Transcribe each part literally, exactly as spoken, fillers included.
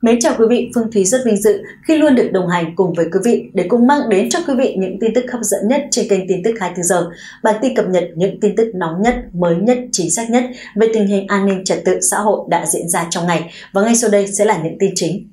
Mến chào quý vị, Phương Thúy rất vinh dự khi luôn được đồng hành cùng với quý vị để cùng mang đến cho quý vị những tin tức hấp dẫn nhất trên kênh tin tức hai mươi tư giờ. Bản tin cập nhật những tin tức nóng nhất, mới nhất, chính xác nhất về tình hình an ninh trật tự xã hội đã diễn ra trong ngày. Và ngay sau đây sẽ là những tin chính.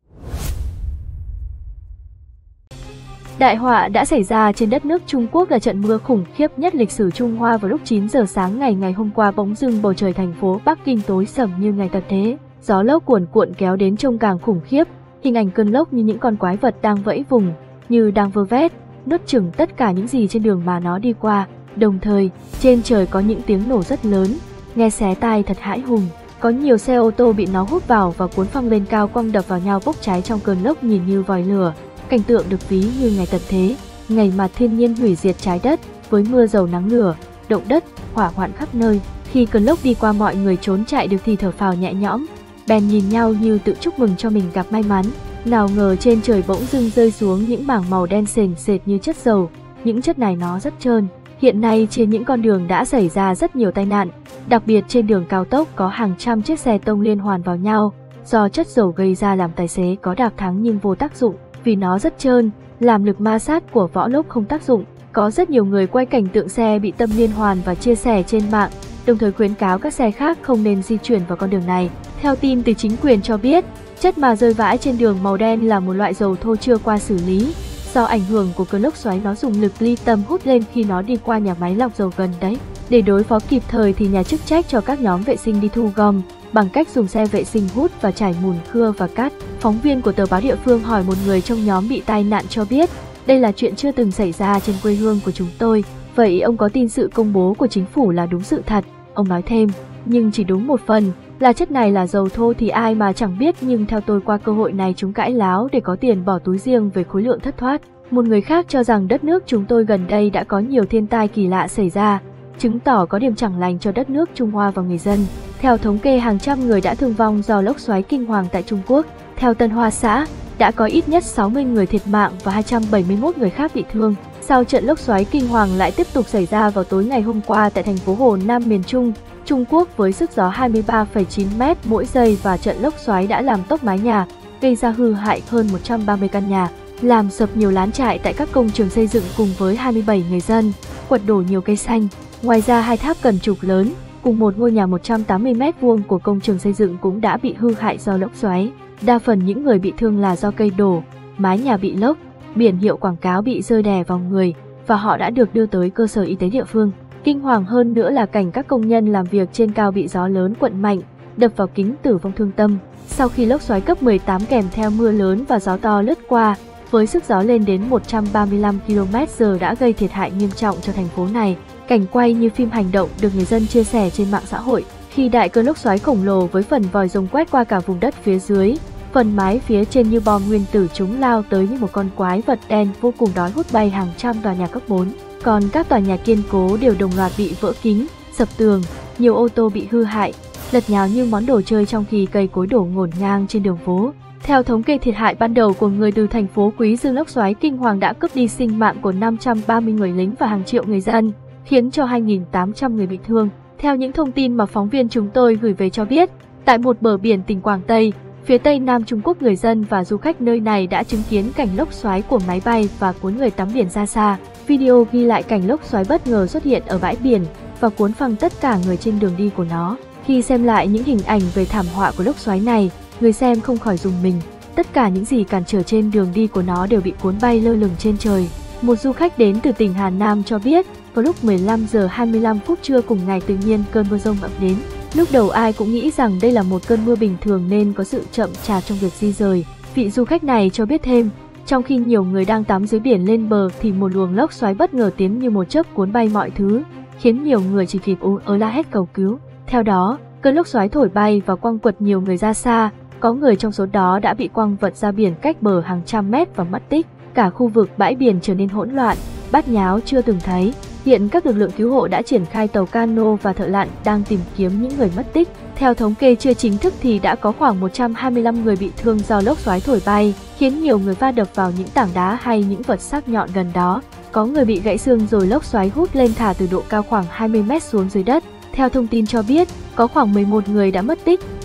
Đại họa đã xảy ra trên đất nước Trung Quốc là trận mưa khủng khiếp nhất lịch sử Trung Hoa vào lúc chín giờ sáng ngày ngày hôm qua. Bỗng dưng bầu trời thành phố Bắc Kinh tối sầm như ngày tận thế. Gió lốc cuồn cuộn kéo đến trông càng khủng khiếp, hình ảnh cơn lốc như những con quái vật đang vẫy vùng, như đang vơ vét, nuốt chửng tất cả những gì trên đường mà nó đi qua. Đồng thời, trên trời có những tiếng nổ rất lớn, nghe xé tai thật hãi hùng. Có nhiều xe ô tô bị nó hút vào và cuốn phăng lên cao, quăng đập vào nhau bốc cháy trong cơn lốc nhìn như vòi lửa. Cảnh tượng được ví như ngày tận thế, ngày mà thiên nhiên hủy diệt trái đất với mưa dầu nắng lửa, động đất, hỏa hoạn khắp nơi. Khi cơn lốc đi qua, mọi người trốn chạy được thì thở phào nhẹ nhõm, bèn nhìn nhau như tự chúc mừng cho mình gặp may mắn. Nào ngờ trên trời bỗng dưng rơi xuống những mảng màu đen sền sệt như chất dầu. Những chất này nó rất trơn. Hiện nay trên những con đường đã xảy ra rất nhiều tai nạn, đặc biệt trên đường cao tốc có hàng trăm chiếc xe tông liên hoàn vào nhau. Do chất dầu gây ra làm tài xế có đạp thắng nhưng vô tác dụng, vì nó rất trơn, làm lực ma sát của vỏ lốp không tác dụng. Có rất nhiều người quay cảnh tượng xe bị tâm liên hoàn và chia sẻ trên mạng, đồng thời khuyến cáo các xe khác không nên di chuyển vào con đường này. Theo tin từ chính quyền cho biết, chất mà rơi vãi trên đường màu đen là một loại dầu thô chưa qua xử lý. Do ảnh hưởng của cơn lốc xoáy, nó dùng lực ly tâm hút lên khi nó đi qua nhà máy lọc dầu gần đấy. Để đối phó kịp thời thì nhà chức trách cho các nhóm vệ sinh đi thu gom bằng cách dùng xe vệ sinh hút và trải mùn cưa và cát. Phóng viên của tờ báo địa phương hỏi một người trong nhóm bị tai nạn cho biết, đây là chuyện chưa từng xảy ra trên quê hương của chúng tôi. Vậy ông có tin sự công bố của chính phủ là đúng sự thật? Ông nói thêm, nhưng chỉ đúng một phần, là chất này là dầu thô thì ai mà chẳng biết, nhưng theo tôi qua cơ hội này chúng cãi láo để có tiền bỏ túi riêng về khối lượng thất thoát. Một người khác cho rằng đất nước chúng tôi gần đây đã có nhiều thiên tai kỳ lạ xảy ra, chứng tỏ có điểm chẳng lành cho đất nước Trung Hoa và người dân. Theo thống kê, hàng trăm người đã thương vong do lốc xoáy kinh hoàng tại Trung Quốc. Theo Tân Hoa Xã, đã có ít nhất sáu mươi người thiệt mạng và hai trăm bảy mươi mốt người khác bị thương. Sau trận lốc xoáy kinh hoàng lại tiếp tục xảy ra vào tối ngày hôm qua tại thành phố Hồ Nam miền Trung, Trung Quốc với sức gió hai mươi ba phẩy chín mét mỗi giây, và trận lốc xoáy đã làm tốc mái nhà, gây ra hư hại hơn một trăm ba mươi căn nhà, làm sập nhiều lán trại tại các công trường xây dựng cùng với hai mươi bảy người dân, quật đổ nhiều cây xanh. Ngoài ra, hai tháp cần trục lớn cùng một ngôi nhà một trăm tám mươi mét vuông của công trường xây dựng cũng đã bị hư hại do lốc xoáy. Đa phần những người bị thương là do cây đổ, mái nhà bị lốc, biển hiệu quảng cáo bị rơi đè vào người và họ đã được đưa tới cơ sở y tế địa phương. Kinh hoàng hơn nữa là cảnh các công nhân làm việc trên cao bị gió lớn quật mạnh, đập vào kính, tử vong thương tâm. Sau khi lốc xoáy cấp mười tám kèm theo mưa lớn và gió to lướt qua, với sức gió lên đến một trăm ba mươi lăm ki lô mét giờ đã gây thiệt hại nghiêm trọng cho thành phố này. Cảnh quay như phim hành động được người dân chia sẻ trên mạng xã hội. Khi đại cơn lốc xoáy khổng lồ với phần vòi rồng quét qua cả vùng đất phía dưới, phần mái phía trên như bom nguyên tử, chúng lao tới như một con quái vật đen vô cùng đói hút bay hàng trăm tòa nhà cấp bốn. Còn các tòa nhà kiên cố đều đồng loạt bị vỡ kính, sập tường, nhiều ô tô bị hư hại, lật nhào như món đồ chơi, trong khi cây cối đổ ngổn ngang trên đường phố. Theo thống kê thiệt hại ban đầu của người từ thành phố Quý Dương, lốc xoáy kinh hoàng đã cướp đi sinh mạng của năm trăm ba mươi người lính và hàng triệu người dân, khiến cho hai nghìn tám trăm người bị thương. Theo những thông tin mà phóng viên chúng tôi gửi về cho biết, tại một bờ biển tỉnh Quảng Tây, phía tây nam Trung Quốc, người dân và du khách nơi này đã chứng kiến cảnh lốc xoáy của máy bay và cuốn người tắm biển ra xa. Video ghi lại cảnh lốc xoáy bất ngờ xuất hiện ở bãi biển và cuốn phăng tất cả người trên đường đi của nó. Khi xem lại những hình ảnh về thảm họa của lốc xoáy này, người xem không khỏi rùng mình. Tất cả những gì cản trở trên đường đi của nó đều bị cuốn bay lơ lửng trên trời. Một du khách đến từ tỉnh Hà Nam cho biết, vào lúc mười lăm giờ hai mươi lăm phút trưa cùng ngày, tự nhiên cơn mưa rông ập đến. Lúc đầu ai cũng nghĩ rằng đây là một cơn mưa bình thường nên có sự chậm chạp trong việc di rời. Vị du khách này cho biết thêm, trong khi nhiều người đang tắm dưới biển lên bờ thì một luồng lốc xoáy bất ngờ tiến như một chớp cuốn bay mọi thứ, khiến nhiều người chỉ kịp ú ớ la hét cầu cứu. Theo đó, cơn lốc xoáy thổi bay và quăng quật nhiều người ra xa, có người trong số đó đã bị quăng vật ra biển cách bờ hàng trăm mét và mất tích. Cả khu vực bãi biển trở nên hỗn loạn, bát nháo chưa từng thấy. Hiện các lực lượng cứu hộ đã triển khai tàu cano và thợ lặn đang tìm kiếm những người mất tích. Theo thống kê chưa chính thức thì đã có khoảng một trăm hai mươi lăm người bị thương do lốc xoáy thổi bay, khiến nhiều người va đập vào những tảng đá hay những vật sắc nhọn gần đó. Có người bị gãy xương rồi lốc xoáy hút lên thả từ độ cao khoảng hai mươi mét xuống dưới đất. Theo thông tin cho biết, có khoảng mười một người đã mất tích,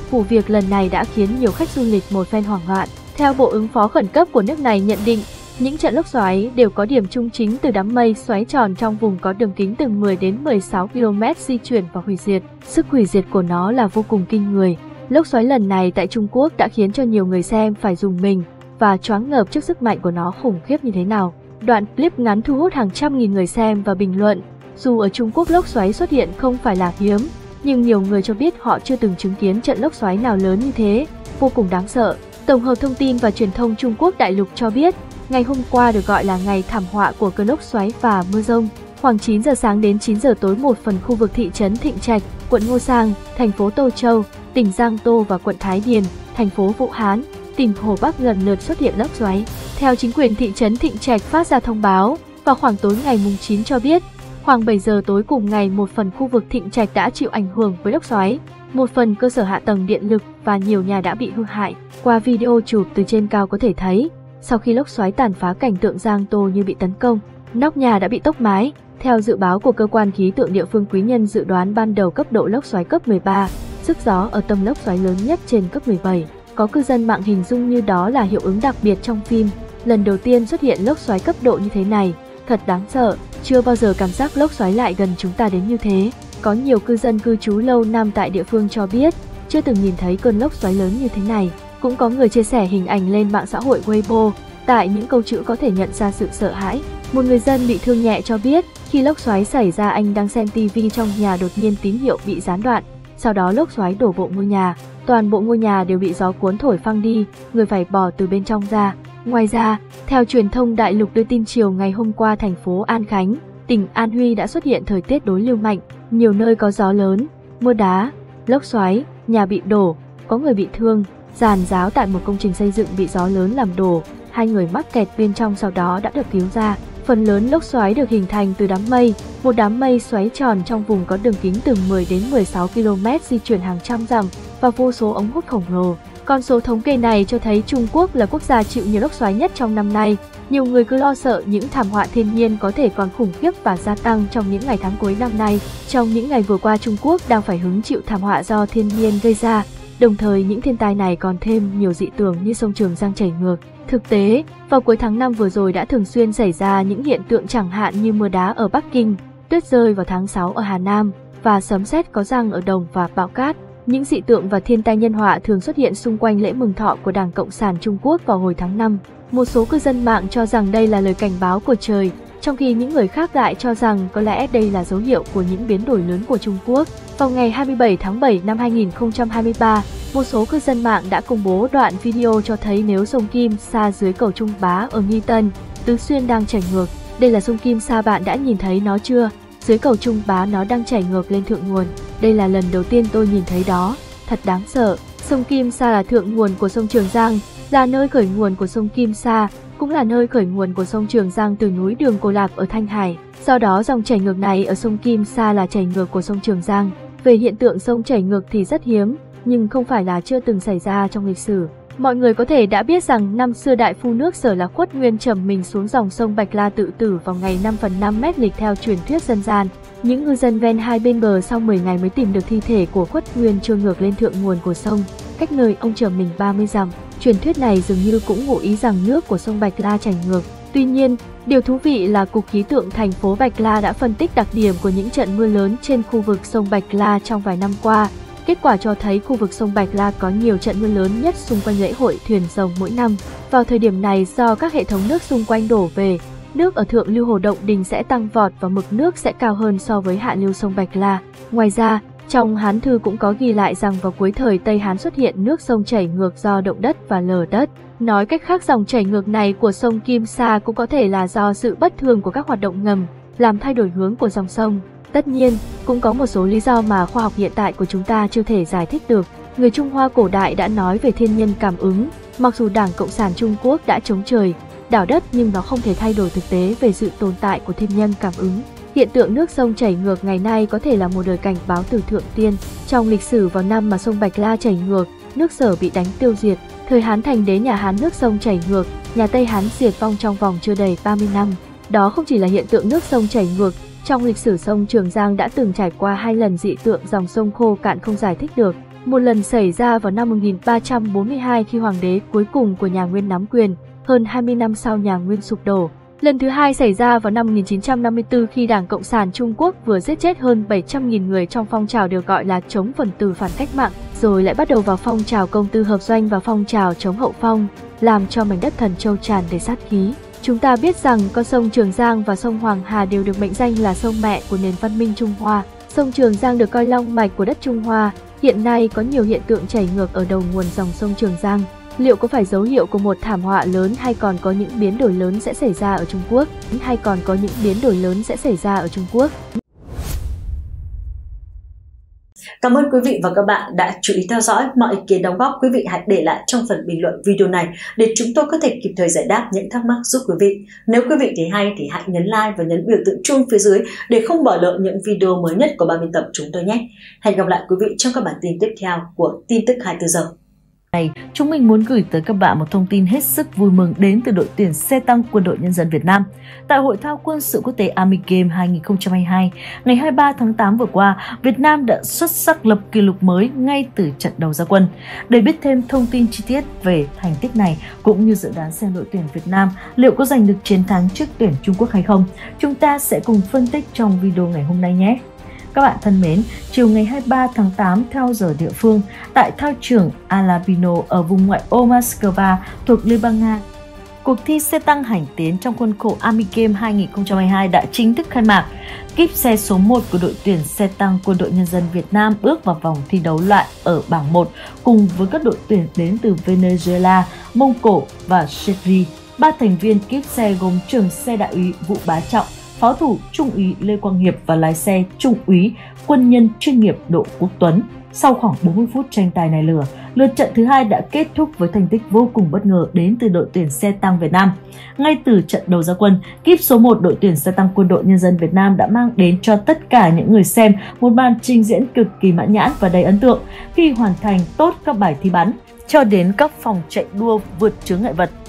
vụ việc lần này đã khiến nhiều khách du lịch một phen hoảng loạn. Theo Bộ ứng phó khẩn cấp của nước này nhận định, những trận lốc xoáy đều có điểm chung chính từ đám mây xoáy tròn trong vùng có đường kính từ mười đến mười sáu ki lô mét di chuyển và hủy diệt. Sức hủy diệt của nó là vô cùng kinh người. Lốc xoáy lần này tại Trung Quốc đã khiến cho nhiều người xem phải rùng mình và choáng ngợp trước sức mạnh của nó khủng khiếp như thế nào. Đoạn clip ngắn thu hút hàng trăm nghìn người xem và bình luận. Dù ở Trung Quốc lốc xoáy xuất hiện không phải là hiếm, nhưng nhiều người cho biết họ chưa từng chứng kiến trận lốc xoáy nào lớn như thế, vô cùng đáng sợ. Tổng hợp Thông tin và Truyền thông Trung Quốc đại lục cho biết, ngày hôm qua được gọi là ngày thảm họa của cơn lốc xoáy và mưa rông. Khoảng chín giờ sáng đến chín giờ tối, một phần khu vực thị trấn Thịnh Trạch, quận Ngô Sang, thành phố Tô Châu, tỉnh Giang Tô và quận Thái Điền, thành phố Vũ Hán, tỉnh Hồ Bắc lần lượt xuất hiện lốc xoáy. Theo chính quyền thị trấn Thịnh Trạch phát ra thông báo, vào khoảng tối ngày mùng chín cho biết, khoảng bảy giờ tối cùng ngày một phần khu vực Thịnh Trạch đã chịu ảnh hưởng với lốc xoáy, một phần cơ sở hạ tầng điện lực và nhiều nhà đã bị hư hại. Qua video chụp từ trên cao có thể thấy, sau khi lốc xoáy tàn phá, cảnh tượng Giang Tô như bị tấn công, nóc nhà đã bị tốc mái. Theo dự báo của cơ quan khí tượng địa phương Quý Nhân dự đoán ban đầu cấp độ lốc xoáy cấp mười ba, sức gió ở tâm lốc xoáy lớn nhất trên cấp mười bảy. Có cư dân mạng hình dung như đó là hiệu ứng đặc biệt trong phim. Lần đầu tiên xuất hiện lốc xoáy cấp độ như thế này, thật đáng sợ, chưa bao giờ cảm giác lốc xoáy lại gần chúng ta đến như thế. Có nhiều cư dân cư trú lâu năm tại địa phương cho biết, chưa từng nhìn thấy cơn lốc xoáy lớn như thế này. Cũng có người chia sẻ hình ảnh lên mạng xã hội Weibo, tại những câu chữ có thể nhận ra sự sợ hãi. Một người dân bị thương nhẹ cho biết, khi lốc xoáy xảy ra anh đang xem tivi trong nhà, đột nhiên tín hiệu bị gián đoạn, sau đó lốc xoáy đổ bộ ngôi nhà. Toàn bộ ngôi nhà đều bị gió cuốn thổi phăng đi, người phải bò từ bên trong ra. Ngoài ra, theo truyền thông đại lục đưa tin, chiều ngày hôm qua thành phố An Khánh, tỉnh An Huy đã xuất hiện thời tiết đối lưu mạnh, nhiều nơi có gió lớn, mưa đá, lốc xoáy, nhà bị đổ, có người bị thương. Giàn giáo tại một công trình xây dựng bị gió lớn làm đổ, hai người mắc kẹt bên trong sau đó đã được cứu ra. Phần lớn lốc xoáy được hình thành từ đám mây, một đám mây xoáy tròn trong vùng có đường kính từ mười đến mười sáu ki lô mét di chuyển hàng trăm dặm và vô số ống hút khổng lồ. Con số thống kê này cho thấy Trung Quốc là quốc gia chịu nhiều lốc xoáy nhất trong năm nay. Nhiều người cứ lo sợ những thảm họa thiên nhiên có thể còn khủng khiếp và gia tăng trong những ngày tháng cuối năm nay. Trong những ngày vừa qua, Trung Quốc đang phải hứng chịu thảm họa do thiên nhiên gây ra. Đồng thời những thiên tai này còn thêm nhiều dị tượng như sông Trường Giang chảy ngược. Thực tế, vào cuối tháng năm vừa rồi đã thường xuyên xảy ra những hiện tượng chẳng hạn như mưa đá ở Bắc Kinh, tuyết rơi vào tháng sáu ở Hà Nam và sấm sét có răng ở Đồng và bão cát. Những dị tượng và thiên tai nhân họa thường xuất hiện xung quanh lễ mừng thọ của Đảng Cộng sản Trung Quốc vào hồi tháng năm. Một số cư dân mạng cho rằng đây là lời cảnh báo của trời, trong khi những người khác lại cho rằng có lẽ đây là dấu hiệu của những biến đổi lớn của Trung Quốc. Vào ngày hai mươi bảy tháng bảy năm hai nghìn không trăm hai mươi ba, một số cư dân mạng đã công bố đoạn video cho thấy nếu sông Kim Sa dưới cầu Trung Bá ở Nghi Tân, Tứ Xuyên đang chảy ngược. Đây là sông Kim Sa, bạn đã nhìn thấy nó chưa? Dưới cầu Trung Bá nó đang chảy ngược lên thượng nguồn. Đây là lần đầu tiên tôi nhìn thấy đó, thật đáng sợ. Sông Kim Sa là thượng nguồn của sông Trường Giang, là nơi khởi nguồn của sông Kim Sa, cũng là nơi khởi nguồn của sông Trường Giang từ núi Đường Cô Lạp ở Thanh Hải. Do đó dòng chảy ngược này ở sông Kim Sa là chảy ngược của sông Trường Giang. Về hiện tượng sông chảy ngược thì rất hiếm, nhưng không phải là chưa từng xảy ra trong lịch sử. Mọi người có thể đã biết rằng năm xưa đại phu nước Sở là Khuất Nguyên trầm mình xuống dòng sông Bạch La tự tử vào ngày năm phần năm mét lịch theo truyền thuyết dân gian. Những ngư dân ven hai bên bờ sau mười ngày mới tìm được thi thể của Khuất Nguyên trôi ngược lên thượng nguồn của sông, cách nơi ông trầm mình ba mươi dặm. Truyền thuyết này dường như cũng ngụ ý rằng nước của sông Bạch La chảy ngược. Tuy nhiên, điều thú vị là Cục Khí tượng thành phố Bạch La đã phân tích đặc điểm của những trận mưa lớn trên khu vực sông Bạch La trong vài năm qua. Kết quả cho thấy khu vực sông Bạch La có nhiều trận mưa lớn nhất xung quanh lễ hội thuyền rồng mỗi năm. Vào thời điểm này, do các hệ thống nước xung quanh đổ về, nước ở thượng lưu hồ Động Đình sẽ tăng vọt và mực nước sẽ cao hơn so với hạ lưu sông Bạch La. Ngoài ra, trong Hán Thư cũng có ghi lại rằng vào cuối thời Tây Hán xuất hiện nước sông chảy ngược do động đất và lở đất. Nói cách khác, dòng chảy ngược này của sông Kim Sa cũng có thể là do sự bất thường của các hoạt động ngầm, làm thay đổi hướng của dòng sông. Tất nhiên, cũng có một số lý do mà khoa học hiện tại của chúng ta chưa thể giải thích được. Người Trung Hoa cổ đại đã nói về thiên nhân cảm ứng, mặc dù Đảng Cộng sản Trung Quốc đã chống trời, đảo đất nhưng nó không thể thay đổi thực tế về sự tồn tại của thiên nhân cảm ứng. Hiện tượng nước sông chảy ngược ngày nay có thể là một lời cảnh báo từ thượng tiên. Trong lịch sử, vào năm mà sông Bạch La chảy ngược, nước Sở bị đánh tiêu diệt. Thời Hán Thành Đế nhà Hán nước sông chảy ngược, nhà Tây Hán diệt vong trong vòng chưa đầy ba mươi năm. Đó không chỉ là hiện tượng nước sông chảy ngược, trong lịch sử sông Trường Giang đã từng trải qua hai lần dị tượng dòng sông khô cạn không giải thích được. Một lần xảy ra vào năm một nghìn ba trăm bốn mươi hai khi hoàng đế cuối cùng của nhà Nguyên nắm quyền, hơn hai mươi năm sau nhà Nguyên sụp đổ. Lần thứ hai xảy ra vào năm một nghìn chín trăm năm mươi tư khi Đảng Cộng sản Trung Quốc vừa giết chết hơn bảy trăm nghìn người trong phong trào được gọi là chống phần tử phản cách mạng, rồi lại bắt đầu vào phong trào công tư hợp doanh và phong trào chống hậu phong, làm cho mảnh đất Thần Châu tràn đầy sát khí. Chúng ta biết rằng con sông Trường Giang và sông Hoàng Hà đều được mệnh danh là sông mẹ của nền văn minh Trung Hoa. Sông Trường Giang được coi long mạch của đất Trung Hoa. Hiện nay có nhiều hiện tượng chảy ngược ở đầu nguồn dòng sông Trường Giang. Liệu có phải dấu hiệu của một thảm họa lớn hay còn có những biến đổi lớn sẽ xảy ra ở Trung Quốc? Hay còn có những biến đổi lớn sẽ xảy ra ở Trung Quốc? Cảm ơn quý vị và các bạn đã chú ý theo dõi. Mọi ý kiến đóng góp quý vị hãy để lại trong phần bình luận video này để chúng tôi có thể kịp thời giải đáp những thắc mắc giúp quý vị. Nếu quý vị thấy hay thì hãy nhấn like và nhấn biểu tượng chuông phía dưới để không bỏ lỡ những video mới nhất của ban biên tập chúng tôi nhé. Hẹn gặp lại quý vị trong các bản tin tiếp theo của tin tức hai mươi tư giờ. Này, chúng mình muốn gửi tới các bạn một thông tin hết sức vui mừng đến từ đội tuyển xe tăng Quân đội Nhân dân Việt Nam. Tại Hội thao quân sự quốc tế Army Games hai không hai hai, ngày hai mươi ba tháng tám vừa qua, Việt Nam đã xuất sắc lập kỷ lục mới ngay từ trận đầu ra quân. Để biết thêm thông tin chi tiết về thành tích này cũng như dự đoán xem đội tuyển Việt Nam liệu có giành được chiến thắng trước tuyển Trung Quốc hay không, chúng ta sẽ cùng phân tích trong video ngày hôm nay nhé. Các bạn thân mến, chiều ngày hai mươi ba tháng tám theo giờ địa phương, tại thao trường Alabino ở vùng ngoại ô Moscow thuộc Liên bang Nga, cuộc thi xe tăng hành tiến trong khuôn khổ Army Games hai không hai hai đã chính thức khai mạc. Kíp xe số một của đội tuyển xe tăng Quân đội Nhân dân Việt Nam bước vào vòng thi đấu loại ở bảng một cùng với các đội tuyển đến từ Venezuela, Mông Cổ và Syria. Ba thành viên kíp xe gồm trưởng xe đại úy Vũ Bá Trọng, pháo thủ Trung úy Lê Quang Hiệp và lái xe Trung úy quân nhân chuyên nghiệp Đỗ Quốc Tuấn. Sau khoảng bốn mươi phút tranh tài nảy lửa, lượt trận thứ hai đã kết thúc với thành tích vô cùng bất ngờ đến từ đội tuyển xe tăng Việt Nam. Ngay từ trận đầu ra quân, kíp số một đội tuyển xe tăng Quân đội Nhân dân Việt Nam đã mang đến cho tất cả những người xem một màn trình diễn cực kỳ mãn nhãn và đầy ấn tượng khi hoàn thành tốt các bài thi bắn cho đến các phòng chạy đua vượt chướng ngại vật.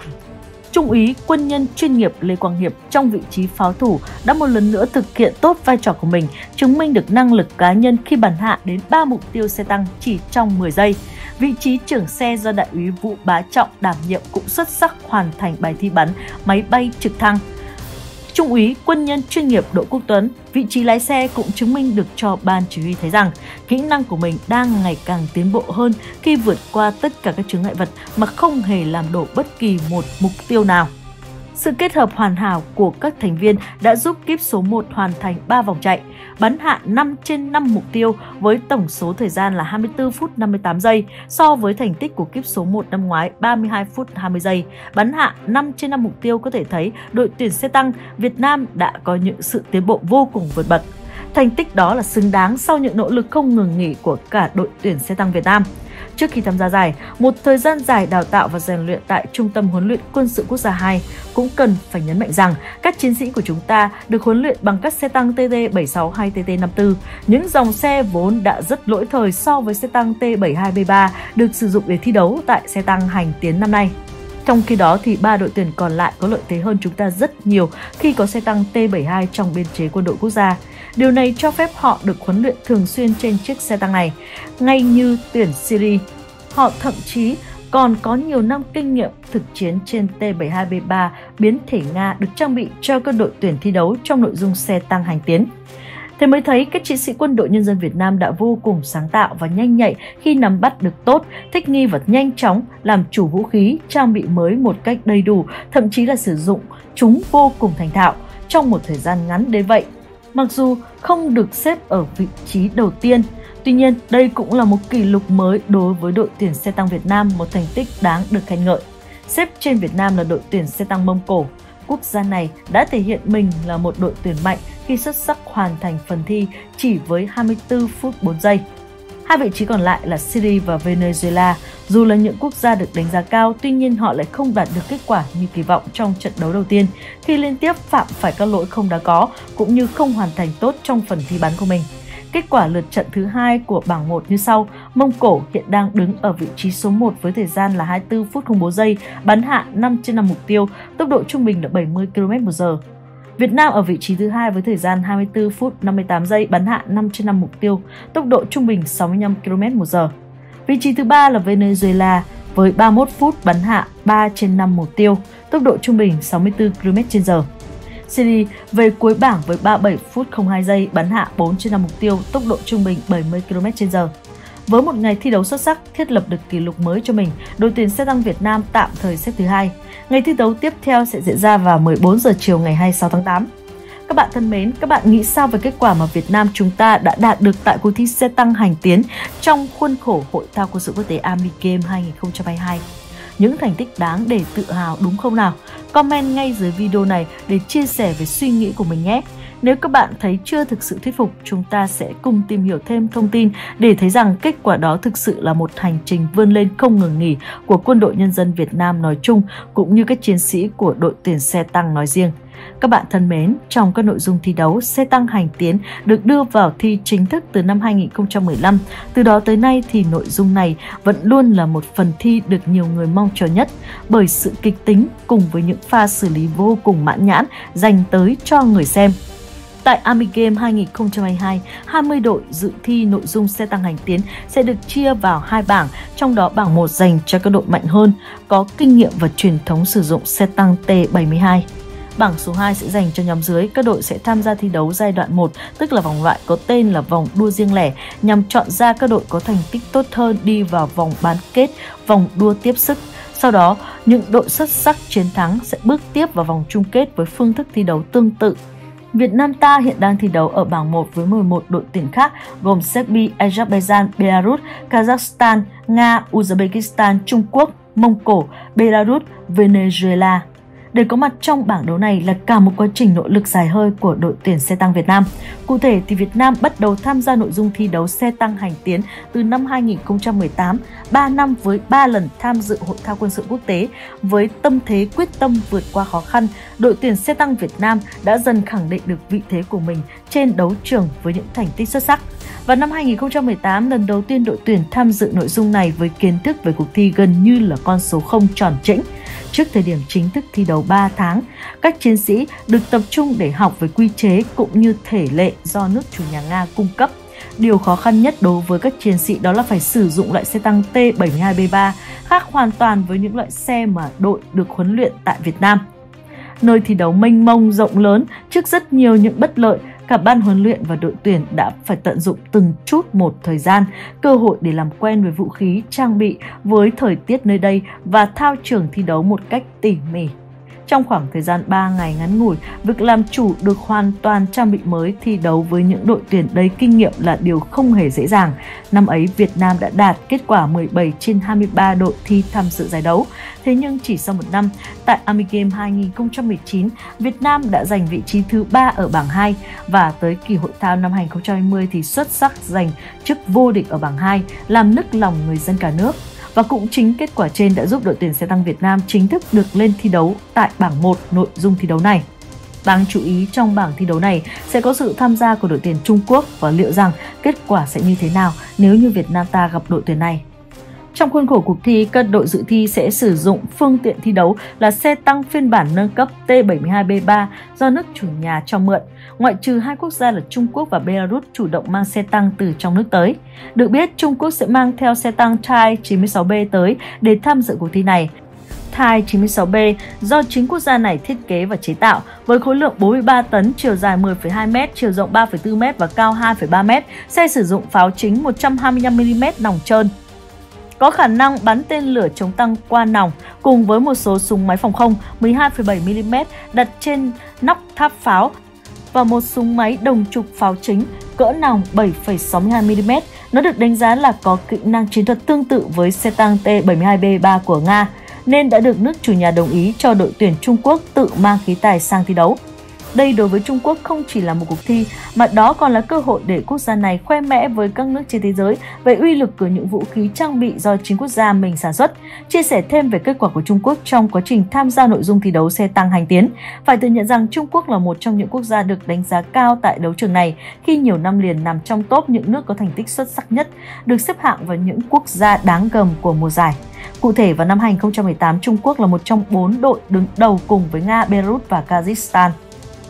Trung úy quân nhân chuyên nghiệp Lê Quang Hiệp trong vị trí pháo thủ đã một lần nữa thực hiện tốt vai trò của mình, chứng minh được năng lực cá nhân khi bắn hạ đến ba mục tiêu xe tăng chỉ trong mười giây. Vị trí trưởng xe do đại úy Vũ Bá Trọng đảm nhiệm cũng xuất sắc hoàn thành bài thi bắn máy bay trực thăng. Trung úy quân nhân chuyên nghiệp Đỗ Quốc Tuấn, vị trí lái xe cũng chứng minh được cho ban chỉ huy thấy rằng kỹ năng của mình đang ngày càng tiến bộ hơn khi vượt qua tất cả các chướng ngại vật mà không hề làm đổ bất kỳ một mục tiêu nào. Sự kết hợp hoàn hảo của các thành viên đã giúp kíp số một hoàn thành ba vòng chạy, bắn hạ năm trên năm mục tiêu với tổng số thời gian là hai mươi tư phút năm mươi tám giây so với thành tích của kíp số một năm ngoái ba mươi hai phút hai mươi giây. Bắn hạ năm trên năm mục tiêu có thể thấy đội tuyển xe tăng Việt Nam đã có những sự tiến bộ vô cùng vượt bậc. Thành tích đó là xứng đáng sau những nỗ lực không ngừng nghỉ của cả đội tuyển xe tăng Việt Nam. Trước khi tham gia giải, một thời gian dài đào tạo và rèn luyện tại Trung tâm Huấn luyện Quân sự Quốc gia hai cũng cần phải nhấn mạnh rằng các chiến sĩ của chúng ta được huấn luyện bằng các xe tăng T T bảy sáu hay T T năm tư, những dòng xe vốn đã rất lỗi thời so với xe tăng T bảy hai B ba được sử dụng để thi đấu tại xe tăng hành tiến năm nay. Trong khi đó thì ba đội tuyển còn lại có lợi thế hơn chúng ta rất nhiều khi có xe tăng T bảy hai trong biên chế quân đội quốc gia. Điều này cho phép họ được huấn luyện thường xuyên trên chiếc xe tăng này. Ngay như tuyển Syria, họ thậm chí còn có nhiều năm kinh nghiệm thực chiến trên T bảy hai B ba biến thể Nga được trang bị cho các đội tuyển thi đấu trong nội dung xe tăng hành tiến. Thế mới thấy các chiến sĩ Quân đội Nhân dân Việt Nam đã vô cùng sáng tạo và nhanh nhạy khi nắm bắt được tốt, thích nghi và nhanh chóng làm chủ vũ khí, trang bị mới một cách đầy đủ, thậm chí là sử dụng chúng vô cùng thành thạo trong một thời gian ngắn đến vậy. Mặc dù không được xếp ở vị trí đầu tiên, tuy nhiên đây cũng là một kỷ lục mới đối với đội tuyển xe tăng Việt Nam, một thành tích đáng được khen ngợi. Xếp trên Việt Nam là đội tuyển xe tăng Mông Cổ. Quốc gia này đã thể hiện mình là một đội tuyển mạnh khi xuất sắc hoàn thành phần thi chỉ với hai mươi tư phút bốn giây. Hai vị trí còn lại là Syria và Venezuela. Dù là những quốc gia được đánh giá cao, tuy nhiên họ lại không đạt được kết quả như kỳ vọng trong trận đấu đầu tiên khi liên tiếp phạm phải các lỗi không đáng có cũng như không hoàn thành tốt trong phần thi bắn của mình. Kết quả lượt trận thứ hai của bảng một như sau: Mông Cổ hiện đang đứng ở vị trí số một với thời gian là hai mươi tư phút không bốn giây, bắn hạ năm trên năm mục tiêu, tốc độ trung bình là bảy mươi ki lô mét một giờ. Việt Nam ở vị trí thứ hai với thời gian hai mươi tư phút năm mươi tám giây bắn hạ năm trên năm mục tiêu, tốc độ trung bình sáu mươi lăm ki lô mét một giờ. Vị trí thứ ba là Venezuela với ba mươi mốt phút bắn hạ ba trên năm mục tiêu, tốc độ trung bình sáu mươi tư ki lô mét trên giờ. Chile về cuối bảng với ba mươi bảy phút không hai giây bắn hạ bốn trên năm mục tiêu, tốc độ trung bình bảy mươi ki lô mét trên giờ. Với một ngày thi đấu xuất sắc, thiết lập được kỷ lục mới cho mình, đội tuyển xe tăng Việt Nam tạm thời xếp thứ hai. Ngày thi đấu tiếp theo sẽ diễn ra vào mười bốn giờ chiều ngày hai mươi sáu tháng tám. Các bạn thân mến, các bạn nghĩ sao về kết quả mà Việt Nam chúng ta đã đạt được tại cuộc thi xe tăng hành tiến trong khuôn khổ Hội thao quân sự quốc tế Army Games hai không hai hai? Những thành tích đáng để tự hào đúng không nào? Comment ngay dưới video này để chia sẻ về suy nghĩ của mình nhé! Nếu các bạn thấy chưa thực sự thuyết phục, chúng ta sẽ cùng tìm hiểu thêm thông tin để thấy rằng kết quả đó thực sự là một hành trình vươn lên không ngừng nghỉ của Quân đội Nhân dân Việt Nam nói chung, cũng như các chiến sĩ của đội tuyển xe tăng nói riêng. Các bạn thân mến, trong các nội dung thi đấu, xe tăng hành tiến được đưa vào thi chính thức từ năm hai nghìn không trăm mười lăm. Từ đó tới nay thì nội dung này vẫn luôn là một phần thi được nhiều người mong chờ nhất bởi sự kịch tính cùng với những pha xử lý vô cùng mãn nhãn dành tới cho người xem. Tại Army Games hai không hai hai, hai mươi đội dự thi nội dung xe tăng hành tiến sẽ được chia vào hai bảng, trong đó bảng một dành cho các đội mạnh hơn, có kinh nghiệm và truyền thống sử dụng xe tăng T bảy mươi hai. Bảng số hai sẽ dành cho nhóm dưới, các đội sẽ tham gia thi đấu giai đoạn một, tức là vòng loại có tên là vòng đua riêng lẻ, nhằm chọn ra các đội có thành tích tốt hơn đi vào vòng bán kết, vòng đua tiếp sức. Sau đó, những đội xuất sắc chiến thắng sẽ bước tiếp vào vòng chung kết với phương thức thi đấu tương tự. Việt Nam ta hiện đang thi đấu ở bảng một với mười một đội tuyển khác gồm Serbia, Azerbaijan, Belarus, Kazakhstan, Nga, Uzbekistan, Trung Quốc, Mông Cổ, Belarus, Venezuela. Để có mặt trong bảng đấu này là cả một quá trình nỗ lực dài hơi của đội tuyển xe tăng Việt Nam. Cụ thể thì Việt Nam bắt đầu tham gia nội dung thi đấu xe tăng hành tiến từ năm hai nghìn không trăm mười tám, ba năm với ba lần tham dự Hội thao quân sự quốc tế. Với tâm thế quyết tâm vượt qua khó khăn, đội tuyển xe tăng Việt Nam đã dần khẳng định được vị thế của mình trên đấu trường với những thành tích xuất sắc. Vào năm hai nghìn không trăm mười tám, lần đầu tiên đội tuyển tham dự nội dung này với kiến thức về cuộc thi gần như là con số không tròn trĩnh. Trước thời điểm chính thức thi đấu ba tháng, các chiến sĩ được tập trung để học về quy chế cũng như thể lệ do nước chủ nhà Nga cung cấp. Điều khó khăn nhất đối với các chiến sĩ đó là phải sử dụng loại xe tăng T bảy mươi hai B ba, khác hoàn toàn với những loại xe mà đội được huấn luyện tại Việt Nam. Nơi thi đấu mênh mông rộng lớn trước rất nhiều những bất lợi, cả ban huấn luyện và đội tuyển đã phải tận dụng từng chút một thời gian, cơ hội để làm quen với vũ khí, trang bị với thời tiết nơi đây và thao trường thi đấu một cách tỉ mỉ. Trong khoảng thời gian ba ngày ngắn ngủi, việc làm chủ được hoàn toàn trang bị mới thi đấu với những đội tuyển đầy kinh nghiệm là điều không hề dễ dàng. Năm ấy, Việt Nam đã đạt kết quả mười bảy trên hai mươi ba đội thi tham dự giải đấu. Thế nhưng chỉ sau một năm, tại Army Games hai nghìn không trăm mười chín, Việt Nam đã giành vị trí thứ ba ở bảng hai và tới kỳ hội thao năm hai nghìn không trăm hai mươi thì xuất sắc giành chức vô địch ở bảng hai, làm nức lòng người dân cả nước. Và cũng chính kết quả trên đã giúp đội tuyển xe tăng Việt Nam chính thức được lên thi đấu tại bảng một nội dung thi đấu này. Đáng chú ý trong bảng thi đấu này sẽ có sự tham gia của đội tuyển Trung Quốc và liệu rằng kết quả sẽ như thế nào nếu như Việt Nam ta gặp đội tuyển này. Trong khuôn khổ cuộc thi, các đội dự thi sẽ sử dụng phương tiện thi đấu là xe tăng phiên bản nâng cấp T bảy mươi hai B ba do nước chủ nhà cho mượn, ngoại trừ hai quốc gia là Trung Quốc và Belarus chủ động mang xe tăng từ trong nước tới. Được biết, Trung Quốc sẽ mang theo xe tăng Type chín mươi sáu B tới để tham dự cuộc thi này. Type chín mươi sáu B do chính quốc gia này thiết kế và chế tạo với khối lượng bốn mươi ba tấn, chiều dài mười phẩy hai mét, chiều rộng ba phẩy bốn mét và cao hai phẩy ba mét. Xe sử dụng pháo chính một trăm hai mươi lăm mi li mét nòng trơn, có khả năng bắn tên lửa chống tăng qua nòng cùng với một số súng máy phòng không mười hai phẩy bảy mi li mét đặt trên nóc tháp pháo và một súng máy đồng trục pháo chính cỡ nòng bảy phẩy sáu mươi hai mi li mét. Nó được đánh giá là có kỹ năng chiến thuật tương tự với xe tăng T bảy mươi hai B ba của Nga, nên đã được nước chủ nhà đồng ý cho đội tuyển Trung Quốc tự mang khí tài sang thi đấu. Đây đối với Trung Quốc không chỉ là một cuộc thi, mà đó còn là cơ hội để quốc gia này khoe mẽ với các nước trên thế giới về uy lực của những vũ khí trang bị do chính quốc gia mình sản xuất. Chia sẻ thêm về kết quả của Trung Quốc trong quá trình tham gia nội dung thi đấu xe tăng hành tiến, phải thừa nhận rằng Trung Quốc là một trong những quốc gia được đánh giá cao tại đấu trường này khi nhiều năm liền nằm trong top những nước có thành tích xuất sắc nhất, được xếp hạng vào những quốc gia đáng gờm của mùa giải. Cụ thể, vào năm hai nghìn không trăm mười tám, Trung Quốc là một trong bốn đội đứng đầu cùng với Nga, Belarus và Kazakhstan.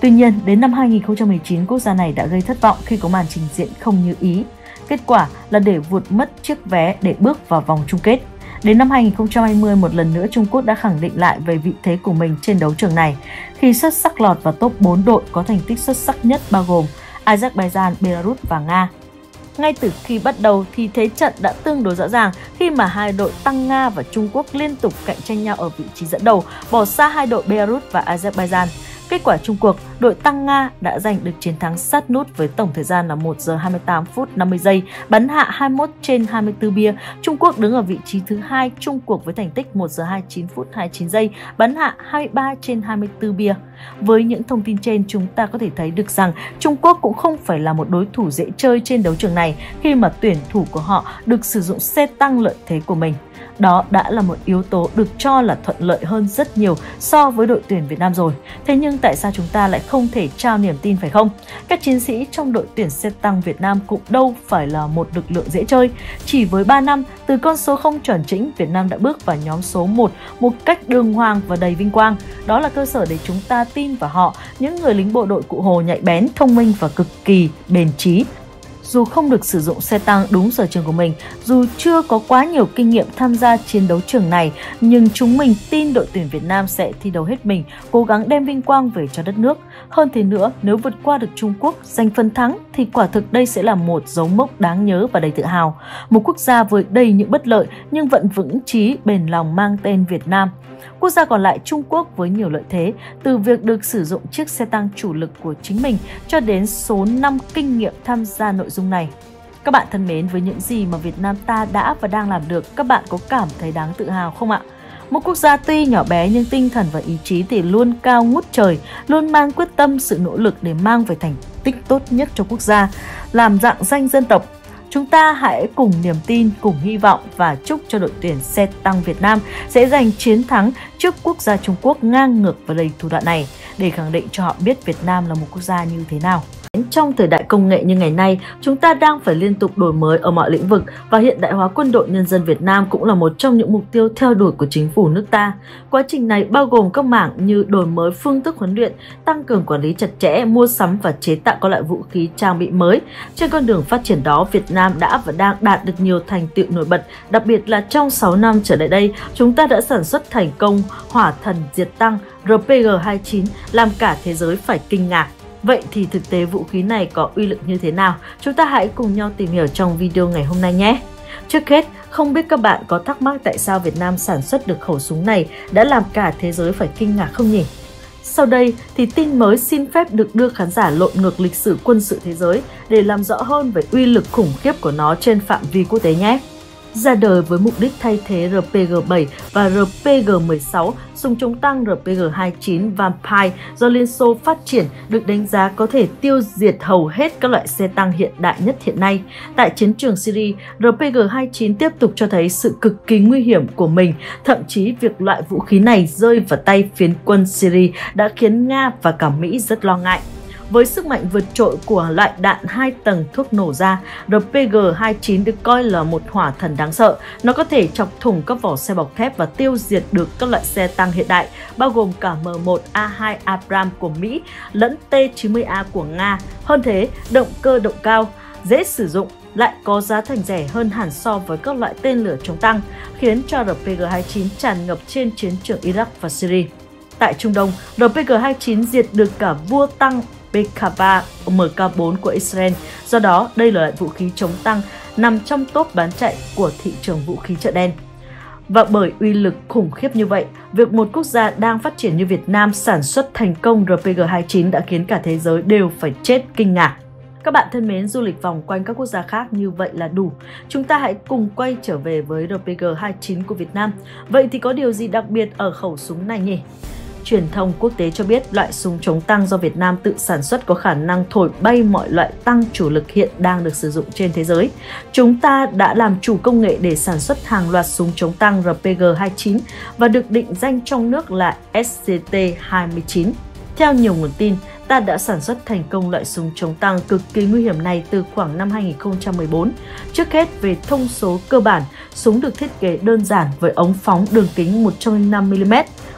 Tuy nhiên, đến năm hai nghìn không trăm mười chín, quốc gia này đã gây thất vọng khi có màn trình diễn không như ý. Kết quả là để vụt mất chiếc vé để bước vào vòng chung kết. Đến năm hai nghìn không trăm hai mươi, một lần nữa Trung Quốc đã khẳng định lại về vị thế của mình trên đấu trường này khi xuất sắc lọt vào top bốn đội có thành tích xuất sắc nhất, bao gồm Azerbaijan, Belarus và Nga. Ngay từ khi bắt đầu thì thế trận đã tương đối rõ ràng khi mà hai đội Tăng Nga và Trung Quốc liên tục cạnh tranh nhau ở vị trí dẫn đầu, bỏ xa hai đội Belarus và Azerbaijan. Kết quả chung cuộc, đội Tăng Nga đã giành được chiến thắng sát nút với tổng thời gian là một giờ hai mươi tám phút năm mươi giây, bắn hạ hai mươi mốt trên hai mươi tư bia. Trung Quốc đứng ở vị trí thứ hai chung cuộc với thành tích một giờ hai mươi chín phút hai mươi chín giây, bắn hạ hai mươi ba trên hai mươi tư bia. Với những thông tin trên, chúng ta có thể thấy được rằng Trung Quốc cũng không phải là một đối thủ dễ chơi trên đấu trường này khi mà tuyển thủ của họ được sử dụng xe tăng lợi thế của mình. Đó đã là một yếu tố được cho là thuận lợi hơn rất nhiều so với đội tuyển Việt Nam rồi. Thế nhưng tại sao chúng ta lại không thể trao niềm tin, phải không? Các chiến sĩ trong đội tuyển xe tăng Việt Nam cũng đâu phải là một lực lượng dễ chơi. Chỉ với ba năm, từ con số không chuẩn chỉnh, Việt Nam đã bước vào nhóm số một một cách đường hoàng và đầy vinh quang. Đó là cơ sở để chúng ta tin vào họ, những người lính bộ đội Cụ Hồ nhạy bén, thông minh và cực kỳ bền trí. Dù không được sử dụng xe tăng đúng sở trường của mình, dù chưa có quá nhiều kinh nghiệm tham gia chiến đấu trường này, nhưng chúng mình tin đội tuyển Việt Nam sẽ thi đấu hết mình, cố gắng đem vinh quang về cho đất nước. Hơn thế nữa, nếu vượt qua được Trung Quốc, giành phần thắng thì quả thực đây sẽ là một dấu mốc đáng nhớ và đầy tự hào. Một quốc gia với đầy những bất lợi nhưng vẫn vững chí, bền lòng mang tên Việt Nam. Quốc gia còn lại Trung Quốc với nhiều lợi thế, từ việc được sử dụng chiếc xe tăng chủ lực của chính mình cho đến số năm kinh nghiệm tham gia nội dung này. Các bạn thân mến, với những gì mà Việt Nam ta đã và đang làm được, các bạn có cảm thấy đáng tự hào không ạ? Một quốc gia tuy nhỏ bé nhưng tinh thần và ý chí thì luôn cao ngút trời, luôn mang quyết tâm, sự nỗ lực để mang về thành tích tốt nhất cho quốc gia, làm rạng danh dân tộc. Chúng ta hãy cùng niềm tin, cùng hy vọng và chúc cho đội tuyển xe tăng Việt Nam sẽ giành chiến thắng trước quốc gia Trung Quốc ngang ngược và đầy thủ đoạn này, để khẳng định cho họ biết Việt Nam là một quốc gia như thế nào. Trong thời đại công nghệ như ngày nay, chúng ta đang phải liên tục đổi mới ở mọi lĩnh vực và hiện đại hóa quân đội nhân dân Việt Nam cũng là một trong những mục tiêu theo đuổi của chính phủ nước ta. Quá trình này bao gồm các mảng như đổi mới phương thức huấn luyện, tăng cường quản lý chặt chẽ, mua sắm và chế tạo các loại vũ khí trang bị mới. Trên con đường phát triển đó, Việt Nam đã và đang đạt được nhiều thành tựu nổi bật, đặc biệt là trong sáu năm trở lại đây, chúng ta đã sản xuất thành công hỏa thần diệt tăng R P G hai mươi chín làm cả thế giới phải kinh ngạc. Vậy thì thực tế vũ khí này có uy lực như thế nào? Chúng ta hãy cùng nhau tìm hiểu trong video ngày hôm nay nhé! Trước hết, không biết các bạn có thắc mắc tại sao Việt Nam sản xuất được khẩu súng này đã làm cả thế giới phải kinh ngạc không nhỉ? Sau đây thì tin mới xin phép được đưa khán giả lội ngược lịch sử quân sự thế giới để làm rõ hơn về uy lực khủng khiếp của nó trên phạm vi quốc tế nhé! Ra đời với mục đích thay thế R P G bảy và R P G mười sáu, súng chống tăng R P G hai mươi chín Vampire do Liên Xô phát triển được đánh giá có thể tiêu diệt hầu hết các loại xe tăng hiện đại nhất hiện nay. Tại chiến trường Syria, R P G hai mươi chín tiếp tục cho thấy sự cực kỳ nguy hiểm của mình, thậm chí việc loại vũ khí này rơi vào tay phiến quân Syria đã khiến Nga và cả Mỹ rất lo ngại. Với sức mạnh vượt trội của loại đạn hai tầng thuốc nổ ra, R P G hai mươi chín được coi là một hỏa thần đáng sợ. Nó có thể chọc thủng các vỏ xe bọc thép và tiêu diệt được các loại xe tăng hiện đại, bao gồm cả M một A hai Abrams của Mỹ lẫn T chín mươi A của Nga. Hơn thế, động cơ động cao, dễ sử dụng, lại có giá thành rẻ hơn hẳn so với các loại tên lửa chống tăng, khiến cho R P G hai mươi chín tràn ngập trên chiến trường Iraq và Syria. Tại Trung Đông, R P G hai mươi chín diệt được cả vua tăng P K ba M K bốn của Israel. Do đó, đây là loại vũ khí chống tăng nằm trong top bán chạy của thị trường vũ khí chợ đen. Và bởi uy lực khủng khiếp như vậy, việc một quốc gia đang phát triển như Việt Nam sản xuất thành công R P G hai mươi chín đã khiến cả thế giới đều phải chết kinh ngạc. Các bạn thân mến, du lịch vòng quanh các quốc gia khác như vậy là đủ. Chúng ta hãy cùng quay trở về với R P G hai mươi chín của Việt Nam. Vậy thì có điều gì đặc biệt ở khẩu súng này nhỉ? Truyền thông quốc tế cho biết loại súng chống tăng do Việt Nam tự sản xuất có khả năng thổi bay mọi loại tăng chủ lực hiện đang được sử dụng trên thế giới. Chúng ta đã làm chủ công nghệ để sản xuất hàng loạt súng chống tăng R P G hai mươi chín và được định danh trong nước là S C T hai mươi chín. Theo nhiều nguồn tin, ta đã sản xuất thành công loại súng chống tăng cực kỳ nguy hiểm này từ khoảng năm hai nghìn không trăm mười bốn. Trước hết, về thông số cơ bản, súng được thiết kế đơn giản với ống phóng đường kính một trăm lẻ năm mi li mét,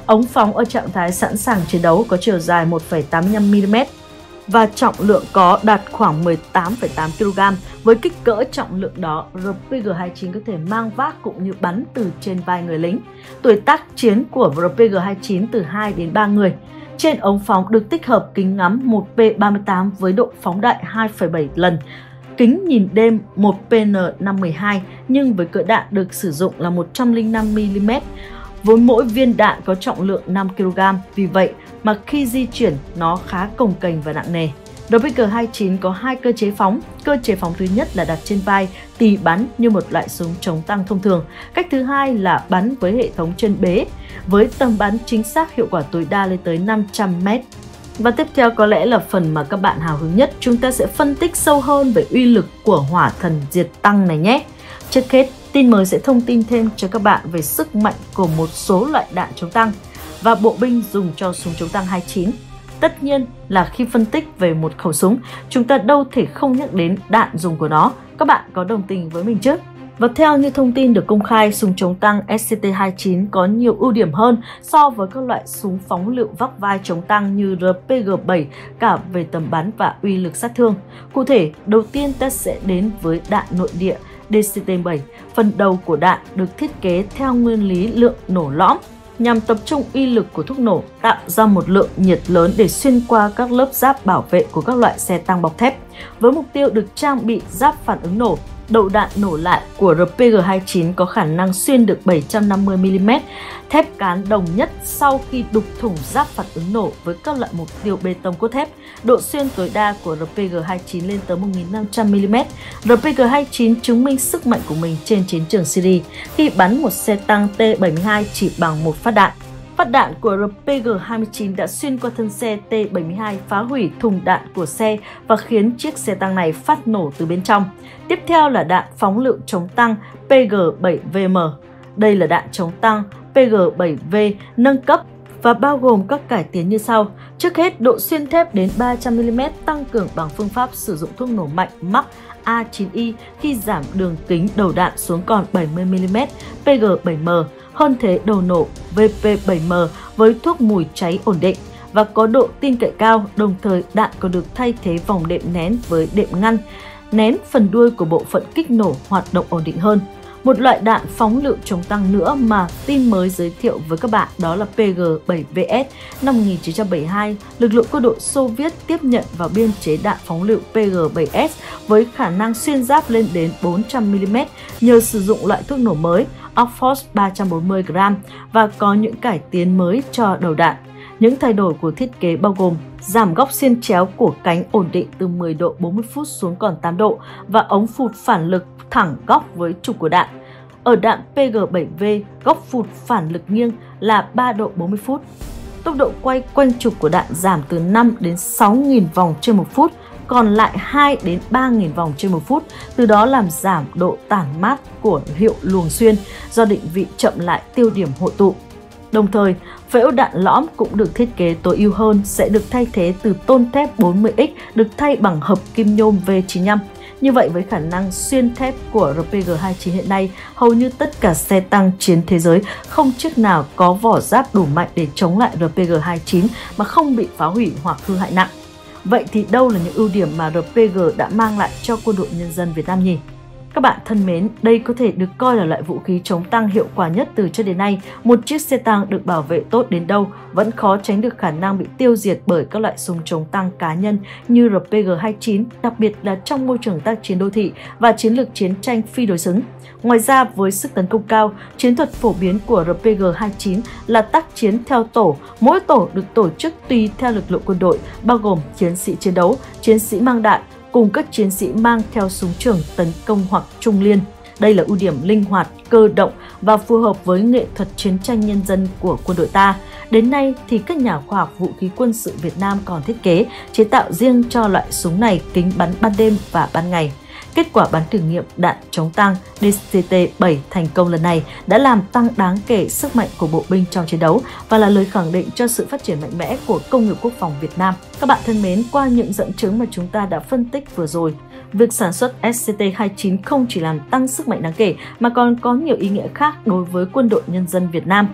Ống phóng ở trạng thái sẵn sàng chiến đấu có chiều dài một phẩy tám mươi lăm mi-li-mét và trọng lượng có đạt khoảng mười tám phẩy tám ki lô gam. Với kích cỡ trọng lượng đó, rờ pê giê hai mươi chín có thể mang vác cũng như bắn từ trên vai người lính. Tuổi tác chiến của rờ pê giê hai mươi chín từ hai đến ba người. Trên ống phóng được tích hợp kính ngắm một P ba mươi tám với độ phóng đại hai phẩy bảy lần, kính nhìn đêm một P N năm một hai, nhưng với cỡ đạn được sử dụng là một trăm lẻ năm mi-li-mét. Với mỗi viên đạn có trọng lượng năm ki lô gam, vì vậy mà khi di chuyển nó khá cồng kềnh và nặng nề. rờ pê giê hai mươi chín có hai cơ chế phóng. Cơ chế phóng thứ nhất là đặt trên vai, tì bắn như một loại súng chống tăng thông thường. Cách thứ hai là bắn với hệ thống chân bế, với tầm bắn chính xác hiệu quả tối đa lên tới năm trăm mét. Và tiếp theo có lẽ là phần mà các bạn hào hứng nhất, chúng ta sẽ phân tích sâu hơn về uy lực của hỏa thần diệt tăng này nhé. Trước hết, tin mới sẽ thông tin thêm cho các bạn về sức mạnh của một số loại đạn chống tăng và bộ binh dùng cho súng chống tăng hai mươi chín. Tất nhiên là khi phân tích về một khẩu súng, chúng ta đâu thể không nhắc đến đạn dùng của nó. Các bạn có đồng tình với mình chứ? Và theo như thông tin được công khai, súng chống tăng S C T hai mươi chín có nhiều ưu điểm hơn so với các loại súng phóng lựu vác vai chống tăng như R P G bảy cả về tầm bắn và uy lực sát thương. Cụ thể, đầu tiên ta sẽ đến với đạn nội địa D C T bảy. Phần đầu của đạn được thiết kế theo nguyên lý lượng nổ lõm, nhằm tập trung uy lực của thuốc nổ, tạo ra một lượng nhiệt lớn để xuyên qua các lớp giáp bảo vệ của các loại xe tăng bọc thép. Với mục tiêu được trang bị giáp phản ứng nổ, đầu đạn nổ lại của R P G hai mươi chín có khả năng xuyên được bảy trăm năm mươi mi-li-mét thép cán đồng nhất sau khi đục thủng giáp phản ứng nổ với các loại mục tiêu bê tông cốt thép. Độ xuyên tối đa của R P G hai mươi chín lên tới một nghìn năm trăm mi-li-mét. R P G hai mươi chín chứng minh sức mạnh của mình trên chiến trường Syria khi bắn một xe tăng T bảy mươi hai chỉ bằng một phát đạn. Phát đạn của R P G hai mươi chín đã xuyên qua thân xe T bảy mươi hai, phá hủy thùng đạn của xe và khiến chiếc xe tăng này phát nổ từ bên trong. Tiếp theo là đạn phóng lựu chống tăng P G bảy V M. Đây là đạn chống tăng P G bảy V nâng cấp và bao gồm các cải tiến như sau. Trước hết, độ xuyên thép đến ba trăm mi-li-mét tăng cường bằng phương pháp sử dụng thuốc nổ mạnh Mach A chín I khi giảm đường kính đầu đạn xuống còn bảy mươi mi-li-mét P G bảy M. Hơn thế đầu nổ V P bảy M với thuốc mùi cháy ổn định và có độ tin cậy cao, đồng thời đạn còn được thay thế vòng đệm nén với đệm ngăn, nén phần đuôi của bộ phận kích nổ hoạt động ổn định hơn. Một loại đạn phóng lựu chống tăng nữa mà tin mới giới thiệu với các bạn đó là P G bảy V S. Năm một nghìn chín trăm bảy mươi hai, lực lượng quân đội Xô Viết tiếp nhận và biên chế đạn phóng lựu P G bảy S với khả năng xuyên giáp lên đến bốn trăm mi-li-mét nhờ sử dụng loại thuốc nổ mới Oxford ba trăm bốn mươi gram và có những cải tiến mới cho đầu đạn. Những thay đổi của thiết kế bao gồm giảm góc xiên chéo của cánh ổn định từ mười độ bốn mươi phút xuống còn tám độ và ống phụt phản lực thẳng góc với trục của đạn. Ở đạn P G bảy V, góc phụt phản lực nghiêng là ba độ bốn mươi phút. Tốc độ quay quanh trục của đạn giảm từ năm đến sáu nghìn vòng trên một phút, còn lại hai đến ba nghìn vòng trên một phút, từ đó làm giảm độ tản mát của hiệu luồng xuyên do định vị chậm lại tiêu điểm hội tụ. Đồng thời, phễu đạn lõm cũng được thiết kế tối ưu hơn, sẽ được thay thế từ tôn thép bốn mươi x được thay bằng hợp kim nhôm V chín mươi lăm. Như vậy, với khả năng xuyên thép của R P G hai mươi chín hiện nay, hầu như tất cả xe tăng chiến thế giới không chiếc nào có vỏ giáp đủ mạnh để chống lại R P G hai mươi chín mà không bị phá hủy hoặc hư hại nặng. Vậy thì đâu là những ưu điểm mà R P G đã mang lại cho quân đội nhân dân Việt Nam nhỉ? Các bạn thân mến, đây có thể được coi là loại vũ khí chống tăng hiệu quả nhất từ trước đến nay. Một chiếc xe tăng được bảo vệ tốt đến đâu vẫn khó tránh được khả năng bị tiêu diệt bởi các loại súng chống tăng cá nhân như R P G hai mươi chín, đặc biệt là trong môi trường tác chiến đô thị và chiến lược chiến tranh phi đối xứng. Ngoài ra, với sức tấn công cao, chiến thuật phổ biến của R P G hai mươi chín là tác chiến theo tổ. Mỗi tổ được tổ chức tùy theo lực lượng quân đội, bao gồm chiến sĩ chiến đấu, chiến sĩ mang đạn, cùng các chiến sĩ mang theo súng trường tấn công hoặc trung liên. Đây là ưu điểm linh hoạt, cơ động và phù hợp với nghệ thuật chiến tranh nhân dân của quân đội ta. Đến nay thì các nhà khoa học vũ khí quân sự Việt Nam còn thiết kế, chế tạo riêng cho loại súng này kính bắn ban đêm và ban ngày. Kết quả bắn thử nghiệm đạn chống tăng D C T bảy thành công lần này đã làm tăng đáng kể sức mạnh của bộ binh trong chiến đấu và là lời khẳng định cho sự phát triển mạnh mẽ của công nghiệp quốc phòng Việt Nam. Các bạn thân mến, qua những dẫn chứng mà chúng ta đã phân tích vừa rồi, việc sản xuất S C T hai mươi chín không chỉ làm tăng sức mạnh đáng kể mà còn có nhiều ý nghĩa khác đối với quân đội nhân dân Việt Nam.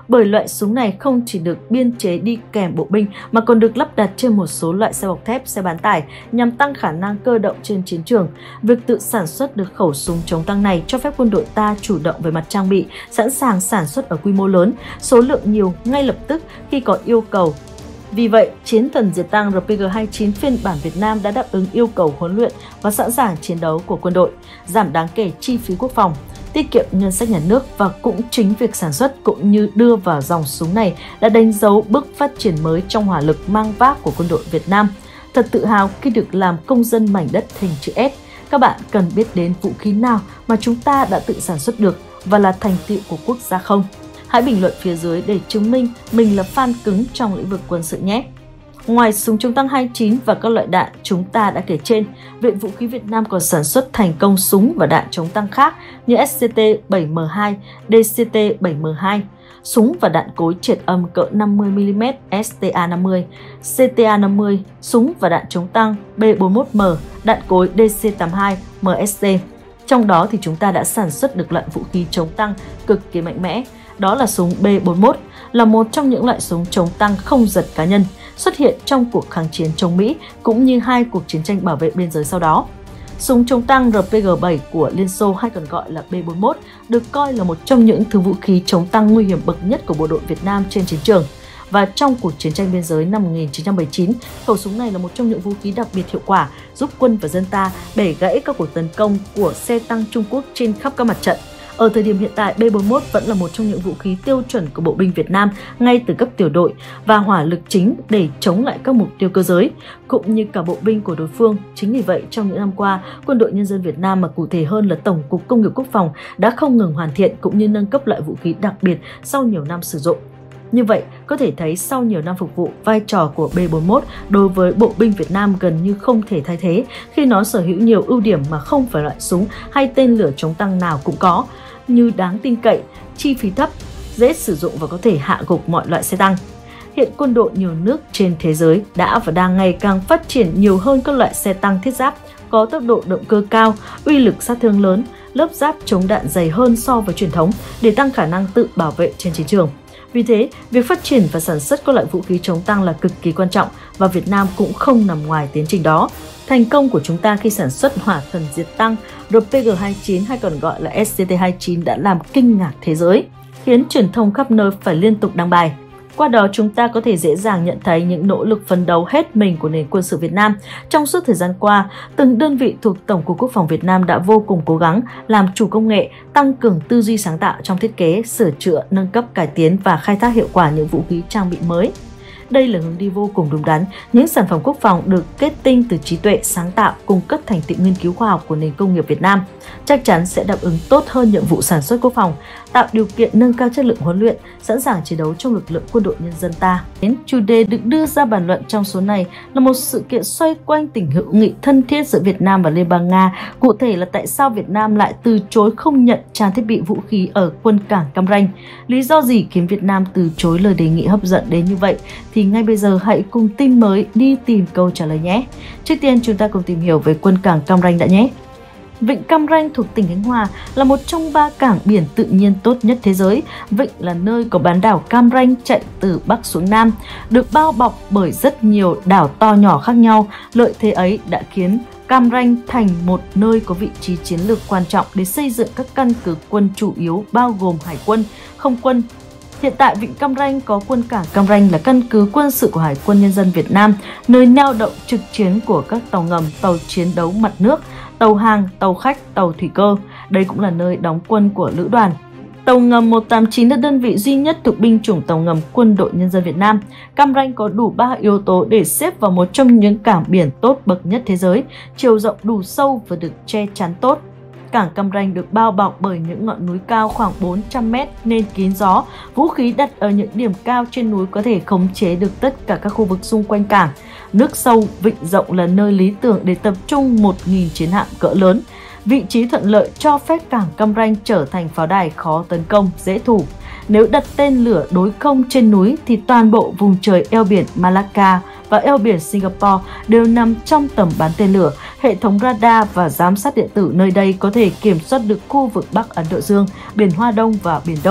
bởi loại súng này không chỉ được biên chế đi kèm bộ binh mà còn được lắp đặt trên một số loại xe bọc thép, xe bán tải nhằm tăng khả năng cơ động trên chiến trường. Việc tự sản xuất được khẩu súng chống tăng này cho phép quân đội ta chủ động về mặt trang bị, sẵn sàng sản xuất ở quy mô lớn, số lượng nhiều ngay lập tức khi có yêu cầu. Vì vậy, chiến thần diệt tăng R P G hai mươi chín phiên bản Việt Nam đã đáp ứng yêu cầu huấn luyện và sẵn sàng chiến đấu của quân đội, giảm đáng kể chi phí quốc phòng, tiết kiệm ngân sách nhà nước, và cũng chính việc sản xuất cũng như đưa vào dòng súng này đã đánh dấu bước phát triển mới trong hỏa lực mang vác của quân đội Việt Nam. Thật tự hào khi được làm công dân mảnh đất hình chữ S. Các bạn cần biết đến vũ khí nào mà chúng ta đã tự sản xuất được và là thành tựu của quốc gia không? Hãy bình luận phía dưới để chứng minh mình là fan cứng trong lĩnh vực quân sự nhé! Ngoài súng chống tăng hai mươi chín và các loại đạn chúng ta đã kể trên, Viện Vũ khí Việt Nam còn sản xuất thành công súng và đạn chống tăng khác như S C T bảy M hai, D C T bảy M hai, súng và đạn cối triệt âm cỡ năm mươi mi li mét S T A năm mươi, C T A năm mươi, súng và đạn chống tăng B bốn mươi mốt M, đạn cối D C tám mươi hai M S C. Trong đó thì chúng ta đã sản xuất được loại vũ khí chống tăng cực kỳ mạnh mẽ. Đó là súng B bốn mươi mốt, là một trong những loại súng chống tăng không giật cá nhân, xuất hiện trong cuộc kháng chiến chống Mỹ cũng như hai cuộc chiến tranh bảo vệ biên giới sau đó. Súng chống tăng R P G bảy của Liên Xô hay còn gọi là B bốn mươi mốt được coi là một trong những thứ vũ khí chống tăng nguy hiểm bậc nhất của bộ đội Việt Nam trên chiến trường. Và trong cuộc chiến tranh biên giới năm một nghìn chín trăm bảy mươi chín, khẩu súng này là một trong những vũ khí đặc biệt hiệu quả giúp quân và dân ta bẻ gãy các cuộc tấn công của xe tăng Trung Quốc trên khắp các mặt trận. Ở thời điểm hiện tại, B bốn mươi mốt vẫn là một trong những vũ khí tiêu chuẩn của bộ binh Việt Nam ngay từ cấp tiểu đội và hỏa lực chính để chống lại các mục tiêu cơ giới, cũng như cả bộ binh của đối phương. Chính vì vậy, trong những năm qua, Quân đội Nhân dân Việt Nam, mà cụ thể hơn là Tổng cục Công nghiệp Quốc phòng, đã không ngừng hoàn thiện cũng như nâng cấp loại vũ khí đặc biệt sau nhiều năm sử dụng. Như vậy, có thể thấy sau nhiều năm phục vụ, vai trò của B bốn mươi mốt đối với bộ binh Việt Nam gần như không thể thay thế khi nó sở hữu nhiều ưu điểm mà không phải loại súng hay tên lửa chống tăng nào cũng có, như đáng tin cậy, chi phí thấp, dễ sử dụng và có thể hạ gục mọi loại xe tăng. Hiện quân đội nhiều nước trên thế giới đã và đang ngày càng phát triển nhiều hơn các loại xe tăng thiết giáp có tốc độ động cơ cao, uy lực sát thương lớn, lớp giáp chống đạn dày hơn so với truyền thống để tăng khả năng tự bảo vệ trên chiến trường. Vì thế, việc phát triển và sản xuất các loại vũ khí chống tăng là cực kỳ quan trọng và Việt Nam cũng không nằm ngoài tiến trình đó. Thành công của chúng ta khi sản xuất hỏa thần diệt tăng R P G hai mươi chín hay còn gọi là S C T hai mươi chín đã làm kinh ngạc thế giới, khiến truyền thông khắp nơi phải liên tục đăng bài. Qua đó chúng ta có thể dễ dàng nhận thấy những nỗ lực phấn đấu hết mình của nền quân sự Việt Nam. Trong suốt thời gian qua, từng đơn vị thuộc Tổng cục Quốc phòng Việt Nam đã vô cùng cố gắng làm chủ công nghệ, tăng cường tư duy sáng tạo trong thiết kế, sửa chữa, nâng cấp, cải tiến và khai thác hiệu quả những vũ khí trang bị mới. Đây là hướng đi vô cùng đúng đắn. Những sản phẩm quốc phòng được kết tinh từ trí tuệ, sáng tạo, cung cấp thành tựu nghiên cứu khoa học của nền công nghiệp Việt Nam chắc chắn sẽ đáp ứng tốt hơn nhiệm vụ sản xuất quốc phòng, tạo điều kiện nâng cao chất lượng huấn luyện, sẵn sàng chiến đấu trong lực lượng quân đội nhân dân ta. Chủ đề được đưa ra bàn luận trong số này là một sự kiện xoay quanh tình hữu nghị thân thiết giữa Việt Nam và Liên bang Nga. Cụ thể là tại sao Việt Nam lại từ chối không nhận trang thiết bị vũ khí ở quân cảng Cam Ranh? Lý do gì khiến Việt Nam từ chối lời đề nghị hấp dẫn đến như vậy? Thì ngay bây giờ hãy cùng tin mới đi tìm câu trả lời nhé. Trước tiên chúng ta cùng tìm hiểu về quân cảng Cam Ranh đã nhé. Vịnh Cam Ranh thuộc tỉnh Khánh Hòa là một trong ba cảng biển tự nhiên tốt nhất thế giới. Vịnh là nơi có bán đảo Cam Ranh chạy từ Bắc xuống Nam, được bao bọc bởi rất nhiều đảo to nhỏ khác nhau. Lợi thế ấy đã khiến Cam Ranh thành một nơi có vị trí chiến lược quan trọng để xây dựng các căn cứ quân chủ yếu bao gồm hải quân, không quân. Hiện tại Vịnh Cam Ranh có quân cảng Cam Ranh là căn cứ quân sự của Hải quân Nhân dân Việt Nam, nơi neo đậu trực chiến của các tàu ngầm, tàu chiến đấu mặt nước, tàu hàng, tàu khách, tàu thủy cơ. Đây cũng là nơi đóng quân của lữ đoàn. Tàu ngầm một tám chín là đơn vị duy nhất thuộc binh chủng tàu ngầm Quân đội Nhân dân Việt Nam. Cam Ranh có đủ ba yếu tố để xếp vào một trong những cảng biển tốt bậc nhất thế giới, chiều rộng đủ sâu và được che chắn tốt. Cảng Cam Ranh được bao bọc bởi những ngọn núi cao khoảng bốn trăm mét nên kín gió. Vũ khí đặt ở những điểm cao trên núi có thể khống chế được tất cả các khu vực xung quanh cảng. Nước sâu, vịnh rộng là nơi lý tưởng để tập trung một nghìn chiến hạm cỡ lớn. Vị trí thuận lợi cho phép cảng Cam Ranh trở thành pháo đài khó tấn công, dễ thủ. Nếu đặt tên lửa đối không trên núi thì toàn bộ vùng trời eo biển Malacca và eo biển Singapore đều nằm trong tầm bắn tên lửa. Hệ thống radar và giám sát điện tử nơi đây có thể kiểm soát được khu vực Bắc Ấn Độ Dương, Biển Hoa Đông và Biển Đông.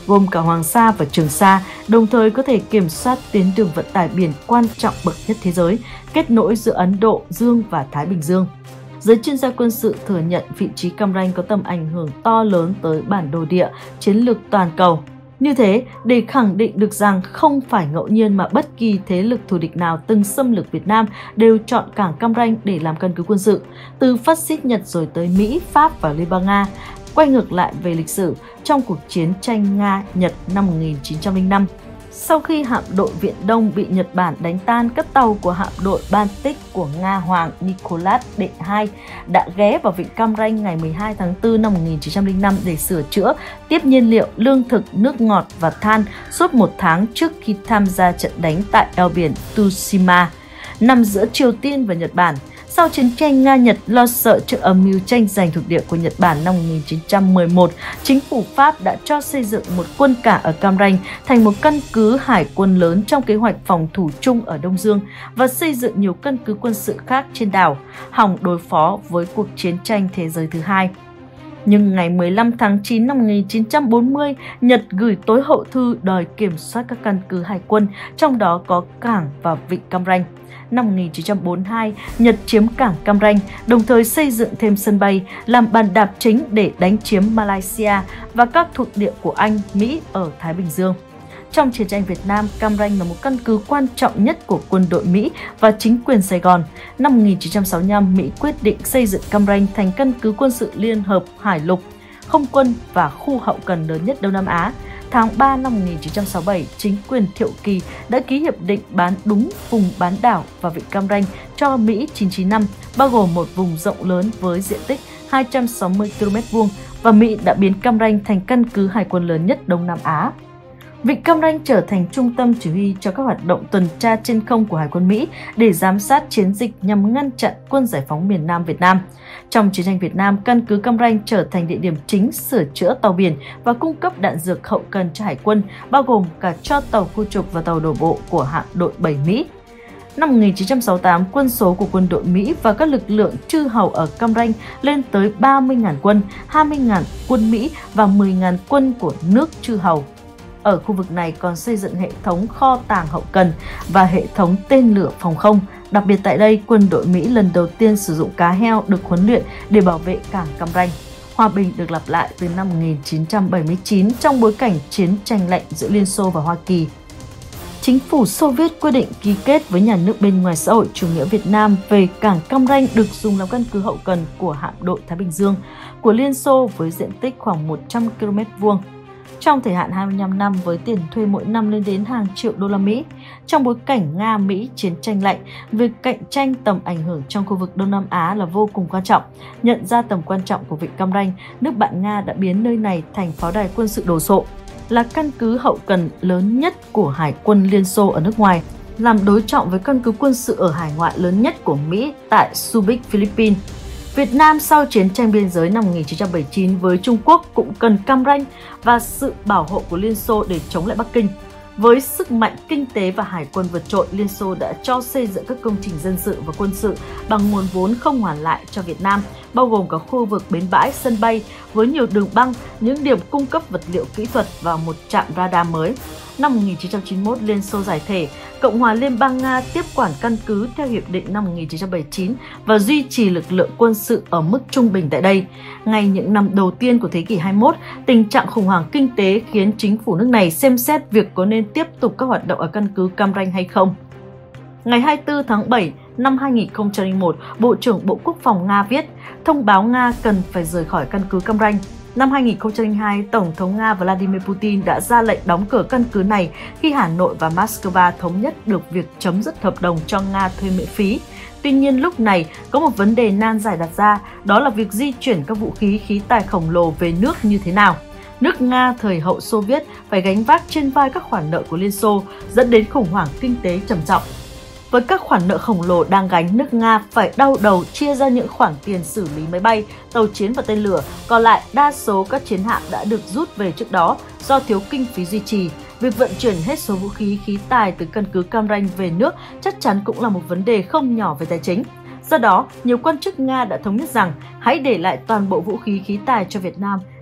gồm cả Hoàng Sa và Trường Sa, đồng thời có thể kiểm soát tuyến đường vận tải biển quan trọng bậc nhất thế giới, kết nối giữa Ấn Độ Dương và Thái Bình Dương. Giới chuyên gia quân sự thừa nhận vị trí Cam Ranh có tầm ảnh hưởng to lớn tới bản đồ địa, chiến lược toàn cầu. Như thế, để khẳng định được rằng không phải ngẫu nhiên mà bất kỳ thế lực thù địch nào từng xâm lược Việt Nam đều chọn cảng Cam Ranh để làm căn cứ quân sự, từ phát xít Nhật rồi tới Mỹ, Pháp và Liên bang Nga. Quay ngược lại về lịch sử, trong cuộc chiến tranh Nga-Nhật năm một nghìn chín trăm lẻ năm, sau khi hạm đội Viện Đông bị Nhật Bản đánh tan, các tàu của hạm đội Baltic của Nga Hoàng Nicholas đệ nhị đã ghé vào vịnh Cam Ranh ngày mười hai tháng tư năm một nghìn chín trăm lẻ năm để sửa chữa, tiếp nhiên liệu, lương thực, nước ngọt và than suốt một tháng trước khi tham gia trận đánh tại eo biển Tsushima, nằm giữa Triều Tiên và Nhật Bản. Sau chiến tranh Nga-Nhật lo sợ trước âm mưu tranh giành thuộc địa của Nhật Bản năm một nghìn chín trăm mười một, chính phủ Pháp đã cho xây dựng một quân cảng ở Cam Ranh thành một căn cứ hải quân lớn trong kế hoạch phòng thủ chung ở Đông Dương và xây dựng nhiều căn cứ quân sự khác trên đảo, hòng đối phó với cuộc chiến tranh thế giới thứ hai. Nhưng ngày mười lăm tháng chín năm một nghìn chín trăm bốn mươi, Nhật gửi tối hậu thư đòi kiểm soát các căn cứ hải quân, trong đó có cảng và vịnh Cam Ranh. Năm một nghìn chín trăm bốn mươi hai, Nhật chiếm cảng Cam Ranh, đồng thời xây dựng thêm sân bay, làm bàn đạp chính để đánh chiếm Malaysia và các thuộc địa của Anh, Mỹ ở Thái Bình Dương. Trong chiến tranh Việt Nam, Cam Ranh là một căn cứ quan trọng nhất của quân đội Mỹ và chính quyền Sài Gòn. Năm một nghìn chín trăm sáu mươi lăm, Mỹ quyết định xây dựng Cam Ranh thành căn cứ quân sự liên hợp hải lục, không quân và khu hậu cần lớn nhất Đông Nam Á. Tháng ba năm một nghìn chín trăm sáu mươi bảy, chính quyền Thiệu Kỳ đã ký hiệp định bán đúng vùng bán đảo và vịnh Cam Ranh cho Mỹ chín trăm chín mươi lăm, bao gồm một vùng rộng lớn với diện tích hai trăm sáu mươi ki lô mét vuông, và Mỹ đã biến Cam Ranh thành căn cứ hải quân lớn nhất Đông Nam Á. Vịnh Cam Ranh trở thành trung tâm chỉ huy cho các hoạt động tuần tra trên không của Hải quân Mỹ để giám sát chiến dịch nhằm ngăn chặn quân giải phóng miền Nam Việt Nam. Trong chiến tranh Việt Nam, căn cứ Cam Ranh trở thành địa điểm chính sửa chữa tàu biển và cung cấp đạn dược hậu cần cho Hải quân, bao gồm cả cho tàu khu trục và tàu đổ bộ của hạm đội bảy Mỹ. Năm một nghìn chín trăm sáu mươi tám, quân số của quân đội Mỹ và các lực lượng chư hầu ở Cam Ranh lên tới ba mươi nghìn quân, hai mươi nghìn quân Mỹ và mười nghìn quân của nước chư hầu. Ở khu vực này còn xây dựng hệ thống kho tàng hậu cần và hệ thống tên lửa phòng không. Đặc biệt tại đây, quân đội Mỹ lần đầu tiên sử dụng cá heo được huấn luyện để bảo vệ cảng Cam Ranh. Hòa bình được lặp lại từ năm một nghìn chín trăm bảy mươi chín trong bối cảnh chiến tranh lạnh giữa Liên Xô và Hoa Kỳ. Chính phủ Xô Viết quyết định ký kết với nhà nước bên ngoài xã hội chủ nghĩa Việt Nam về cảng Cam Ranh được dùng làm căn cứ hậu cần của hạm đội Thái Bình Dương của Liên Xô với diện tích khoảng một trăm ki lô mét vuông. Trong thời hạn hai mươi lăm năm với tiền thuê mỗi năm lên đến hàng triệu đô la Mỹ. Trong bối cảnh Nga-Mỹ chiến tranh lạnh, việc cạnh tranh tầm ảnh hưởng trong khu vực Đông Nam Á là vô cùng quan trọng. Nhận ra tầm quan trọng của vịnh Cam Ranh, nước bạn Nga đã biến nơi này thành pháo đài quân sự đồ sộ, là căn cứ hậu cần lớn nhất của Hải quân Liên Xô ở nước ngoài, làm đối trọng với căn cứ quân sự ở hải ngoại lớn nhất của Mỹ tại Subic, Philippines. Việt Nam sau chiến tranh biên giới năm một nghìn chín trăm bảy mươi chín với Trung Quốc cũng cần Cam Ranh và sự bảo hộ của Liên Xô để chống lại Bắc Kinh. Với sức mạnh kinh tế và hải quân vượt trội, Liên Xô đã cho xây dựng các công trình dân sự và quân sự bằng nguồn vốn không hoàn lại cho Việt Nam, bao gồm cả khu vực bến bãi, sân bay với nhiều đường băng, những điểm cung cấp vật liệu kỹ thuật và một trạm radar mới. Năm một nghìn chín trăm chín mươi mốt, Liên Xô giải thể, Cộng hòa Liên bang Nga tiếp quản căn cứ theo Hiệp định năm một nghìn chín trăm bảy mươi chín và duy trì lực lượng quân sự ở mức trung bình tại đây. Ngay những năm đầu tiên của thế kỷ hai mươi mốt, tình trạng khủng hoảng kinh tế khiến chính phủ nước này xem xét việc có nên tiếp tục các hoạt động ở căn cứ Cam Ranh hay không. Ngày hai mươi tư tháng bảy năm hai nghìn không trăm lẻ một, Bộ trưởng Bộ Quốc phòng Nga viết thông báo Nga cần phải rời khỏi căn cứ Cam Ranh. Năm hai nghìn không trăm lẻ hai, Tổng thống Nga Vladimir Putin đã ra lệnh đóng cửa căn cứ này khi Hà Nội và Moscow thống nhất được việc chấm dứt hợp đồng cho Nga thuê miễn phí. Tuy nhiên lúc này có một vấn đề nan giải đặt ra, đó là việc di chuyển các vũ khí khí tài khổng lồ về nước như thế nào. Nước Nga thời hậu Xô Viết phải gánh vác trên vai các khoản nợ của Liên Xô, dẫn đến khủng hoảng kinh tế trầm trọng. Với các khoản nợ khổng lồ đang gánh, nước Nga phải đau đầu chia ra những khoản tiền xử lý máy bay, tàu chiến và tên lửa. Còn lại, đa số các chiến hạm đã được rút về trước đó do thiếu kinh phí duy trì. Việc vận chuyển hết số vũ khí khí tài từ căn cứ Cam Ranh về nước chắc chắn cũng là một vấn đề không nhỏ về tài chính. Do đó, nhiều quan chức Nga đã thống nhất rằng hãy để lại toàn bộ vũ khí khí tài cho Việt Nam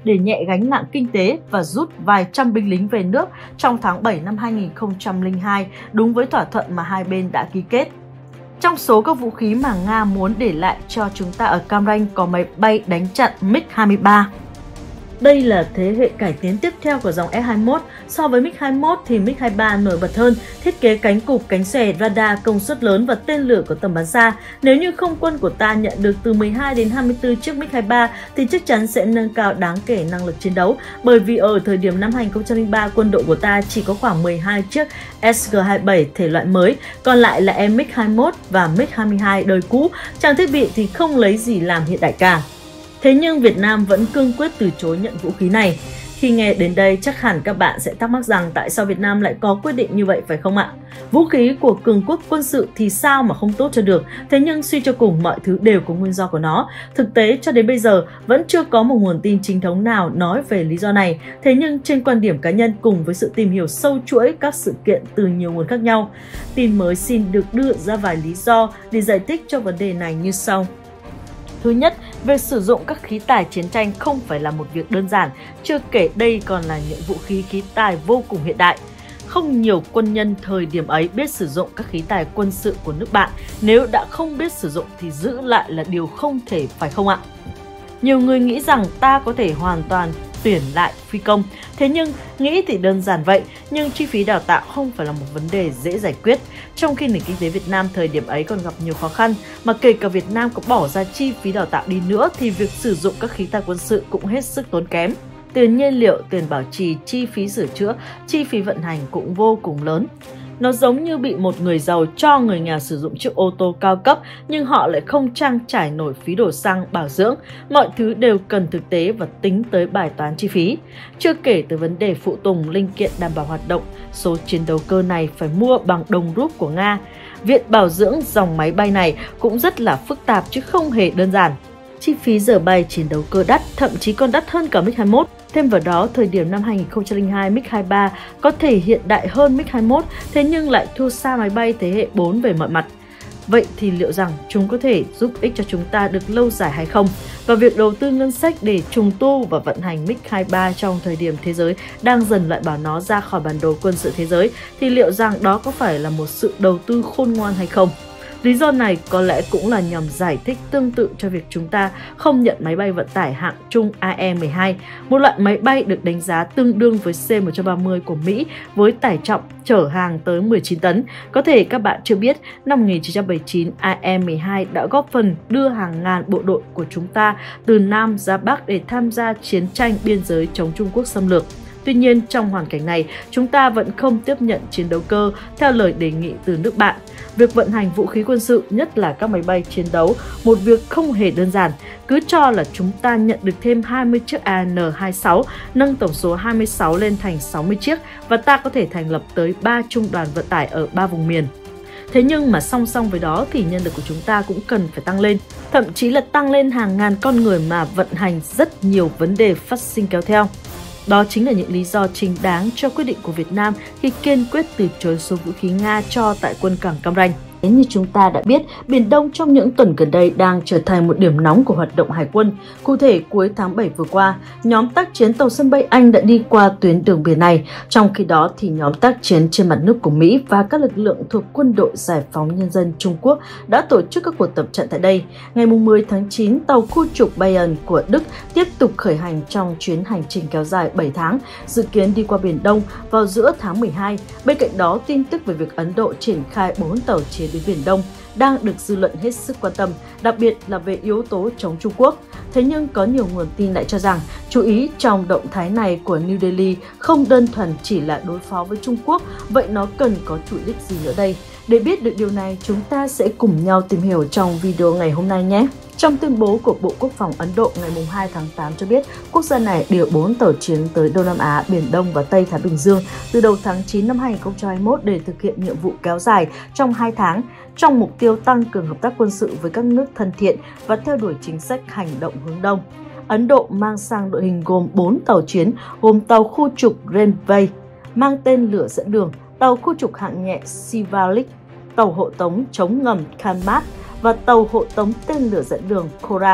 để nhẹ gánh nặng kinh tế và rút vài trăm binh lính về nước trong tháng bảy năm hai nghìn không trăm lẻ hai, đúng với thỏa thuận mà hai bên đã ký kết. Trong số các vũ khí mà Nga muốn để lại cho chúng ta ở Cam Ranh có máy bay đánh chặn mig hai mươi ba. Đây là thế hệ cải tiến tiếp theo của dòng F hai mươi mốt. So với mig hai mươi mốt thì mig hai mươi ba nổi bật hơn, thiết kế cánh cụp, cánh xòe, radar công suất lớn và tên lửa có tầm bắn xa. Nếu như không quân của ta nhận được từ mười hai đến hai mươi tư chiếc mig hai mươi ba thì chắc chắn sẽ nâng cao đáng kể năng lực chiến đấu, bởi vì ở thời điểm năm hai nghìn không trăm lẻ ba quân đội của ta chỉ có khoảng mười hai chiếc S G hai mươi bảy thể loại mới, còn lại là em mig hai mươi mốt và mig hai mươi hai đời cũ, trang thiết bị thì không lấy gì làm hiện đại cả. Thế nhưng Việt Nam vẫn cương quyết từ chối nhận vũ khí này. Khi nghe đến đây chắc hẳn các bạn sẽ thắc mắc rằng tại sao Việt Nam lại có quyết định như vậy phải không ạ? Vũ khí của cường quốc quân sự thì sao mà không tốt cho được, thế nhưng suy cho cùng mọi thứ đều có nguyên do của nó. Thực tế cho đến bây giờ vẫn chưa có một nguồn tin chính thống nào nói về lý do này, thế nhưng trên quan điểm cá nhân cùng với sự tìm hiểu sâu chuỗi các sự kiện từ nhiều nguồn khác nhau, tin mới xin được đưa ra vài lý do để giải thích cho vấn đề này như sau. Thứ nhất, việc sử dụng các khí tài chiến tranh không phải là một việc đơn giản, chưa kể đây còn là những vũ khí khí tài vô cùng hiện đại. Không nhiều quân nhân thời điểm ấy biết sử dụng các khí tài quân sự của nước bạn, nếu đã không biết sử dụng thì giữ lại là điều không thể, phải không ạ? Nhiều người nghĩ rằng ta có thể hoàn toàn tuyển lại phi công, thế nhưng nghĩ thì đơn giản vậy, nhưng chi phí đào tạo không phải là một vấn đề dễ giải quyết. Trong khi nền kinh tế Việt Nam thời điểm ấy còn gặp nhiều khó khăn, mà kể cả Việt Nam có bỏ ra chi phí đào tạo đi nữa thì việc sử dụng các khí tài quân sự cũng hết sức tốn kém. Tiền nhiên liệu, tiền bảo trì, chi phí sửa chữa, chi phí vận hành cũng vô cùng lớn. Nó giống như bị một người giàu cho người nghèo sử dụng chiếc ô tô cao cấp nhưng họ lại không trang trải nổi phí đổ xăng, bảo dưỡng. Mọi thứ đều cần thực tế và tính tới bài toán chi phí. Chưa kể tới vấn đề phụ tùng, linh kiện đảm bảo hoạt động, số chiến đấu cơ này phải mua bằng đồng rúp của Nga. Việc bảo dưỡng dòng máy bay này cũng rất là phức tạp chứ không hề đơn giản. Chi phí giờ bay chiến đấu cơ đắt, thậm chí còn đắt hơn cả mig hai mươi mốt. Thêm vào đó, thời điểm năm hai nghìn không trăm lẻ hai, mig hai mươi ba có thể hiện đại hơn mig hai mươi mốt, thế nhưng lại thua xa máy bay thế hệ bốn về mọi mặt. Vậy thì liệu rằng chúng có thể giúp ích cho chúng ta được lâu dài hay không? Và việc đầu tư ngân sách để trùng tu và vận hành mig hai mươi ba trong thời điểm thế giới đang dần loại bỏ nó ra khỏi bản đồ quân sự thế giới, thì liệu rằng đó có phải là một sự đầu tư khôn ngoan hay không? Lý do này có lẽ cũng là nhằm giải thích tương tự cho việc chúng ta không nhận máy bay vận tải hạng trung A E mười hai, một loại máy bay được đánh giá tương đương với C một trăm ba mươi của Mỹ với tải trọng chở hàng tới mười chín tấn. Có thể các bạn chưa biết, năm một nghìn chín trăm bảy mươi chín, A E mười hai đã góp phần đưa hàng ngàn bộ đội của chúng ta từ Nam ra Bắc để tham gia chiến tranh biên giới chống Trung Quốc xâm lược. Tuy nhiên, trong hoàn cảnh này, chúng ta vẫn không tiếp nhận chiến đấu cơ theo lời đề nghị từ nước bạn. Việc vận hành vũ khí quân sự, nhất là các máy bay chiến đấu, một việc không hề đơn giản. Cứ cho là chúng ta nhận được thêm hai mươi chiếc A N hai mươi sáu, nâng tổng số hai mươi sáu lên thành sáu mươi chiếc và ta có thể thành lập tới ba trung đoàn vận tải ở ba vùng miền. Thế nhưng mà song song với đó thì nhân lực của chúng ta cũng cần phải tăng lên, thậm chí là tăng lên hàng ngàn con người mà vận hành rất nhiều vấn đề phát sinh kéo theo. Đó chính là những lý do chính đáng cho quyết định của Việt Nam khi kiên quyết từ chối số vũ khí Nga cho tại quân cảng Cam Ranh. Như chúng ta đã biết, Biển Đông trong những tuần gần đây đang trở thành một điểm nóng của hoạt động hải quân. Cụ thể, cuối tháng bảy vừa qua, nhóm tác chiến tàu sân bay Anh đã đi qua tuyến đường biển này. Trong khi đó, thì nhóm tác chiến trên mặt nước của Mỹ và các lực lượng thuộc Quân đội Giải phóng Nhân dân Trung Quốc đã tổ chức các cuộc tập trận tại đây. Ngày mười tháng chín, tàu khu trục Bayern của Đức tiếp tục khởi hành trong chuyến hành trình kéo dài bảy tháng, dự kiến đi qua Biển Đông vào giữa tháng mười hai. Bên cạnh đó, tin tức về việc Ấn Độ triển khai bốn tàu chiến đến Biển Đông đang được dư luận hết sức quan tâm, đặc biệt là về yếu tố chống Trung Quốc. Thế nhưng có nhiều nguồn tin lại cho rằng chú ý trong động thái này của New Delhi không đơn thuần chỉ là đối phó với Trung Quốc, vậy nó cần có chủ đích gì nữa đây? Để biết được điều này, chúng ta sẽ cùng nhau tìm hiểu trong video ngày hôm nay nhé! Trong tuyên bố của Bộ Quốc phòng Ấn Độ ngày hai tháng tám cho biết, quốc gia này điều bốn tàu chiến tới Đông Nam Á, Biển Đông và Tây Thái Bình Dương từ đầu tháng chín năm hai nghìn không trăm hai mươi mốt để thực hiện nhiệm vụ kéo dài trong hai tháng, trong mục tiêu tăng cường hợp tác quân sự với các nước thân thiện và theo đuổi chính sách hành động hướng Đông. Ấn Độ mang sang đội hình gồm bốn tàu chiến, gồm tàu khu trục Rainway, mang tên lửa dẫn đường, tàu khu trục hạng nhẹ Shivalik, tàu hộ tống chống ngầm Kalmat và tàu hộ tống tên lửa dẫn đường Kora.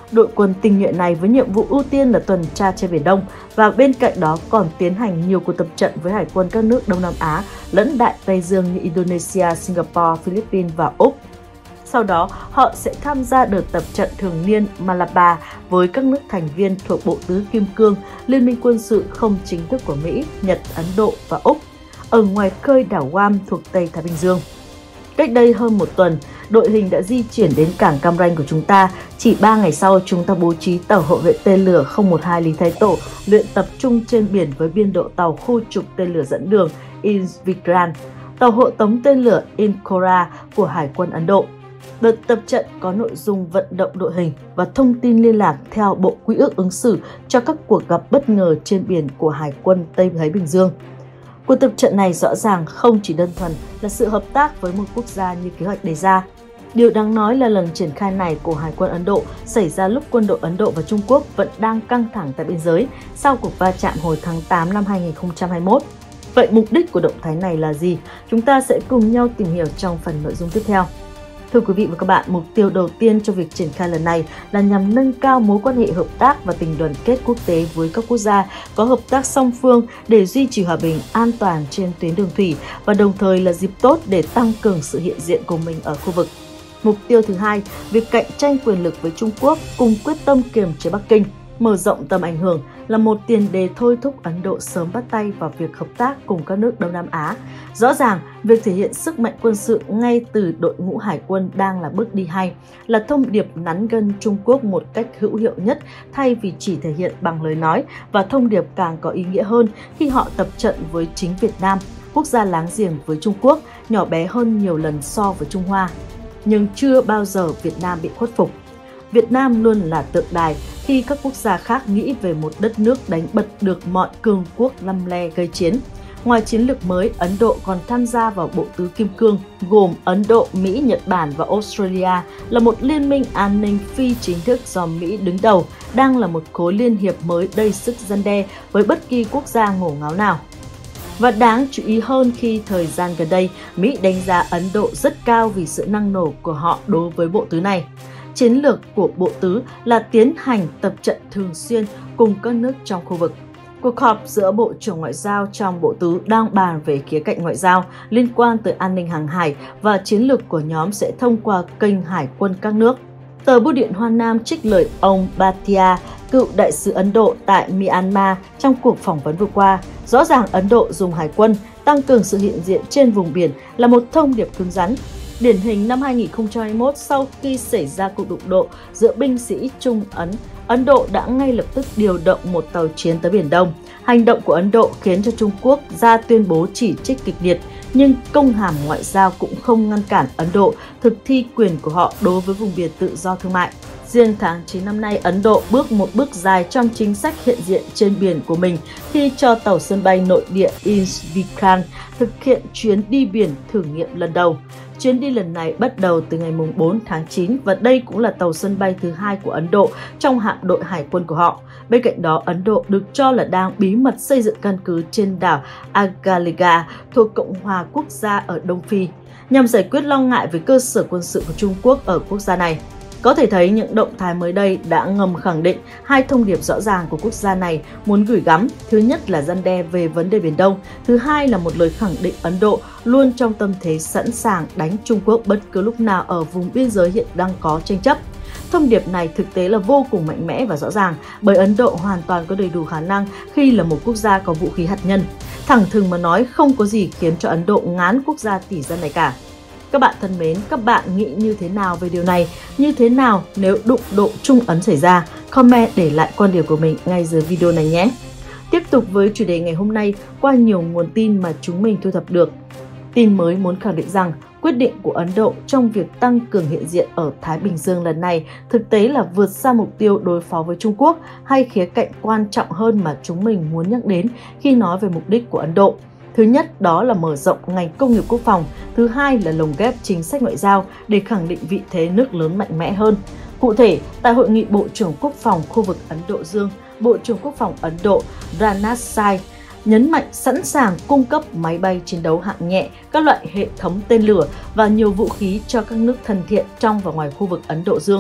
Đội quân tinh nhuệ này với nhiệm vụ ưu tiên là tuần tra trên Biển Đông và bên cạnh đó còn tiến hành nhiều cuộc tập trận với hải quân các nước Đông Nam Á lẫn Đại Tây Dương như Indonesia, Singapore, Philippines và Úc. Sau đó, họ sẽ tham gia đợt tập trận thường niên Malabar với các nước thành viên thuộc Bộ Tứ Kim Cương, liên minh quân sự không chính thức của Mỹ, Nhật, Ấn Độ và Úc, ở ngoài khơi đảo Guam thuộc Tây Thái Bình Dương. Cách đây hơn một tuần, đội hình đã di chuyển đến cảng Cam Ranh của chúng ta. Chỉ ba ngày sau, chúng ta bố trí tàu hộ vệ tên lửa không một hai Lý Thái Tổ luyện tập trung trên biển với biên độ tàu khu trục tên lửa dẫn đường Vikrant, tàu hộ tống tên lửa Inkora của Hải quân Ấn Độ. Đợt tập trận có nội dung vận động đội hình và thông tin liên lạc theo bộ quy ước ứng xử cho các cuộc gặp bất ngờ trên biển của Hải quân Tây Thái Bình Dương. Cuộc tập trận này rõ ràng không chỉ đơn thuần là sự hợp tác với một quốc gia như kế hoạch đề ra. Điều đáng nói là lần triển khai này của Hải quân Ấn Độ xảy ra lúc quân đội Ấn Độ và Trung Quốc vẫn đang căng thẳng tại biên giới sau cuộc va chạm hồi tháng tám năm hai nghìn không trăm hai mươi mốt. Vậy mục đích của động thái này là gì? Chúng ta sẽ cùng nhau tìm hiểu trong phần nội dung tiếp theo. Thưa quý vị và các bạn, mục tiêu đầu tiên cho việc triển khai lần này là nhằm nâng cao mối quan hệ hợp tác và tình đoàn kết quốc tế với các quốc gia có hợp tác song phương để duy trì hòa bình an toàn trên tuyến đường thủy và đồng thời là dịp tốt để tăng cường sự hiện diện của mình ở khu vực. Mục tiêu thứ hai, việc cạnh tranh quyền lực với Trung Quốc cùng quyết tâm kiềm chế Bắc Kinh, mở rộng tầm ảnh hưởng là một tiền đề thôi thúc Ấn Độ sớm bắt tay vào việc hợp tác cùng các nước Đông Nam Á. Rõ ràng, việc thể hiện sức mạnh quân sự ngay từ đội ngũ hải quân đang là bước đi hay, là thông điệp nắn gân Trung Quốc một cách hữu hiệu nhất thay vì chỉ thể hiện bằng lời nói, và thông điệp càng có ý nghĩa hơn khi họ tập trận với chính Việt Nam, quốc gia láng giềng với Trung Quốc, nhỏ bé hơn nhiều lần so với Trung Hoa. Nhưng chưa bao giờ Việt Nam bị khuất phục. Việt Nam luôn là tượng đài khi các quốc gia khác nghĩ về một đất nước đánh bật được mọi cường quốc lăm le gây chiến. Ngoài chiến lược mới, Ấn Độ còn tham gia vào Bộ Tứ Kim Cương, gồm Ấn Độ, Mỹ, Nhật Bản và Australia, là một liên minh an ninh phi chính thức do Mỹ đứng đầu, đang là một khối liên hiệp mới đầy sức răn đe với bất kỳ quốc gia ngổ ngáo nào. Và đáng chú ý hơn khi thời gian gần đây, Mỹ đánh giá Ấn Độ rất cao vì sự năng nổ của họ đối với Bộ Tứ này. Chiến lược của Bộ Tứ là tiến hành tập trận thường xuyên cùng các nước trong khu vực. Cuộc họp giữa Bộ trưởng Ngoại giao trong Bộ Tứ đang bàn về khía cạnh ngoại giao liên quan tới an ninh hàng hải và chiến lược của nhóm sẽ thông qua kênh hải quân các nước. Tờ Bưu điện Hoa Nam trích lời ông Bhatia, cựu đại sứ Ấn Độ tại Myanmar trong cuộc phỏng vấn vừa qua. Rõ ràng Ấn Độ dùng hải quân tăng cường sự hiện diện trên vùng biển là một thông điệp cứng rắn. Điển hình năm hai nghìn không trăm hai mươi mốt, sau khi xảy ra cuộc đụng độ giữa binh sĩ Trung Ấn, Ấn Độ đã ngay lập tức điều động một tàu chiến tới Biển Đông. Hành động của Ấn Độ khiến cho Trung Quốc ra tuyên bố chỉ trích kịch liệt, nhưng công hàm ngoại giao cũng không ngăn cản Ấn Độ thực thi quyền của họ đối với vùng biển tự do thương mại. Riêng tháng chín năm nay, Ấn Độ bước một bước dài trong chính sách hiện diện trên biển của mình khi cho tàu sân bay nội địa Vikrant thực hiện chuyến đi biển thử nghiệm lần đầu. Chuyến đi lần này bắt đầu từ ngày bốn tháng chín và đây cũng là tàu sân bay thứ hai của Ấn Độ trong hạm đội hải quân của họ. Bên cạnh đó, Ấn Độ được cho là đang bí mật xây dựng căn cứ trên đảo Agalega thuộc Cộng hòa Quốc gia ở Đông Phi nhằm giải quyết lo ngại về cơ sở quân sự của Trung Quốc ở quốc gia này. Có thể thấy những động thái mới đây đã ngầm khẳng định hai thông điệp rõ ràng của quốc gia này muốn gửi gắm. Thứ nhất là răn đe về vấn đề Biển Đông, thứ hai là một lời khẳng định Ấn Độ luôn trong tâm thế sẵn sàng đánh Trung Quốc bất cứ lúc nào ở vùng biên giới hiện đang có tranh chấp. Thông điệp này thực tế là vô cùng mạnh mẽ và rõ ràng bởi Ấn Độ hoàn toàn có đầy đủ khả năng khi là một quốc gia có vũ khí hạt nhân. Thẳng thừng mà nói, không có gì khiến cho Ấn Độ ngán quốc gia tỷ dân này cả. Các bạn thân mến, các bạn nghĩ như thế nào về điều này? Như thế nào nếu đụng độ Trung Ấn xảy ra? Comment để lại quan điểm của mình ngay dưới video này nhé! Tiếp tục với chủ đề ngày hôm nay, qua nhiều nguồn tin mà chúng mình thu thập được. Tin mới muốn khẳng định rằng quyết định của Ấn Độ trong việc tăng cường hiện diện ở Thái Bình Dương lần này thực tế là vượt xa mục tiêu đối phó với Trung Quốc hay khía cạnh quan trọng hơn mà chúng mình muốn nhắc đến khi nói về mục đích của Ấn Độ. Thứ nhất đó là mở rộng ngành công nghiệp quốc phòng, thứ hai là lồng ghép chính sách ngoại giao để khẳng định vị thế nước lớn mạnh mẽ hơn. Cụ thể, tại Hội nghị Bộ trưởng Quốc phòng khu vực Ấn Độ Dương, Bộ trưởng Quốc phòng Ấn Độ Rajnath Singh nhấn mạnh sẵn sàng cung cấp máy bay chiến đấu hạng nhẹ, các loại hệ thống tên lửa và nhiều vũ khí cho các nước thân thiện trong và ngoài khu vực Ấn Độ Dương.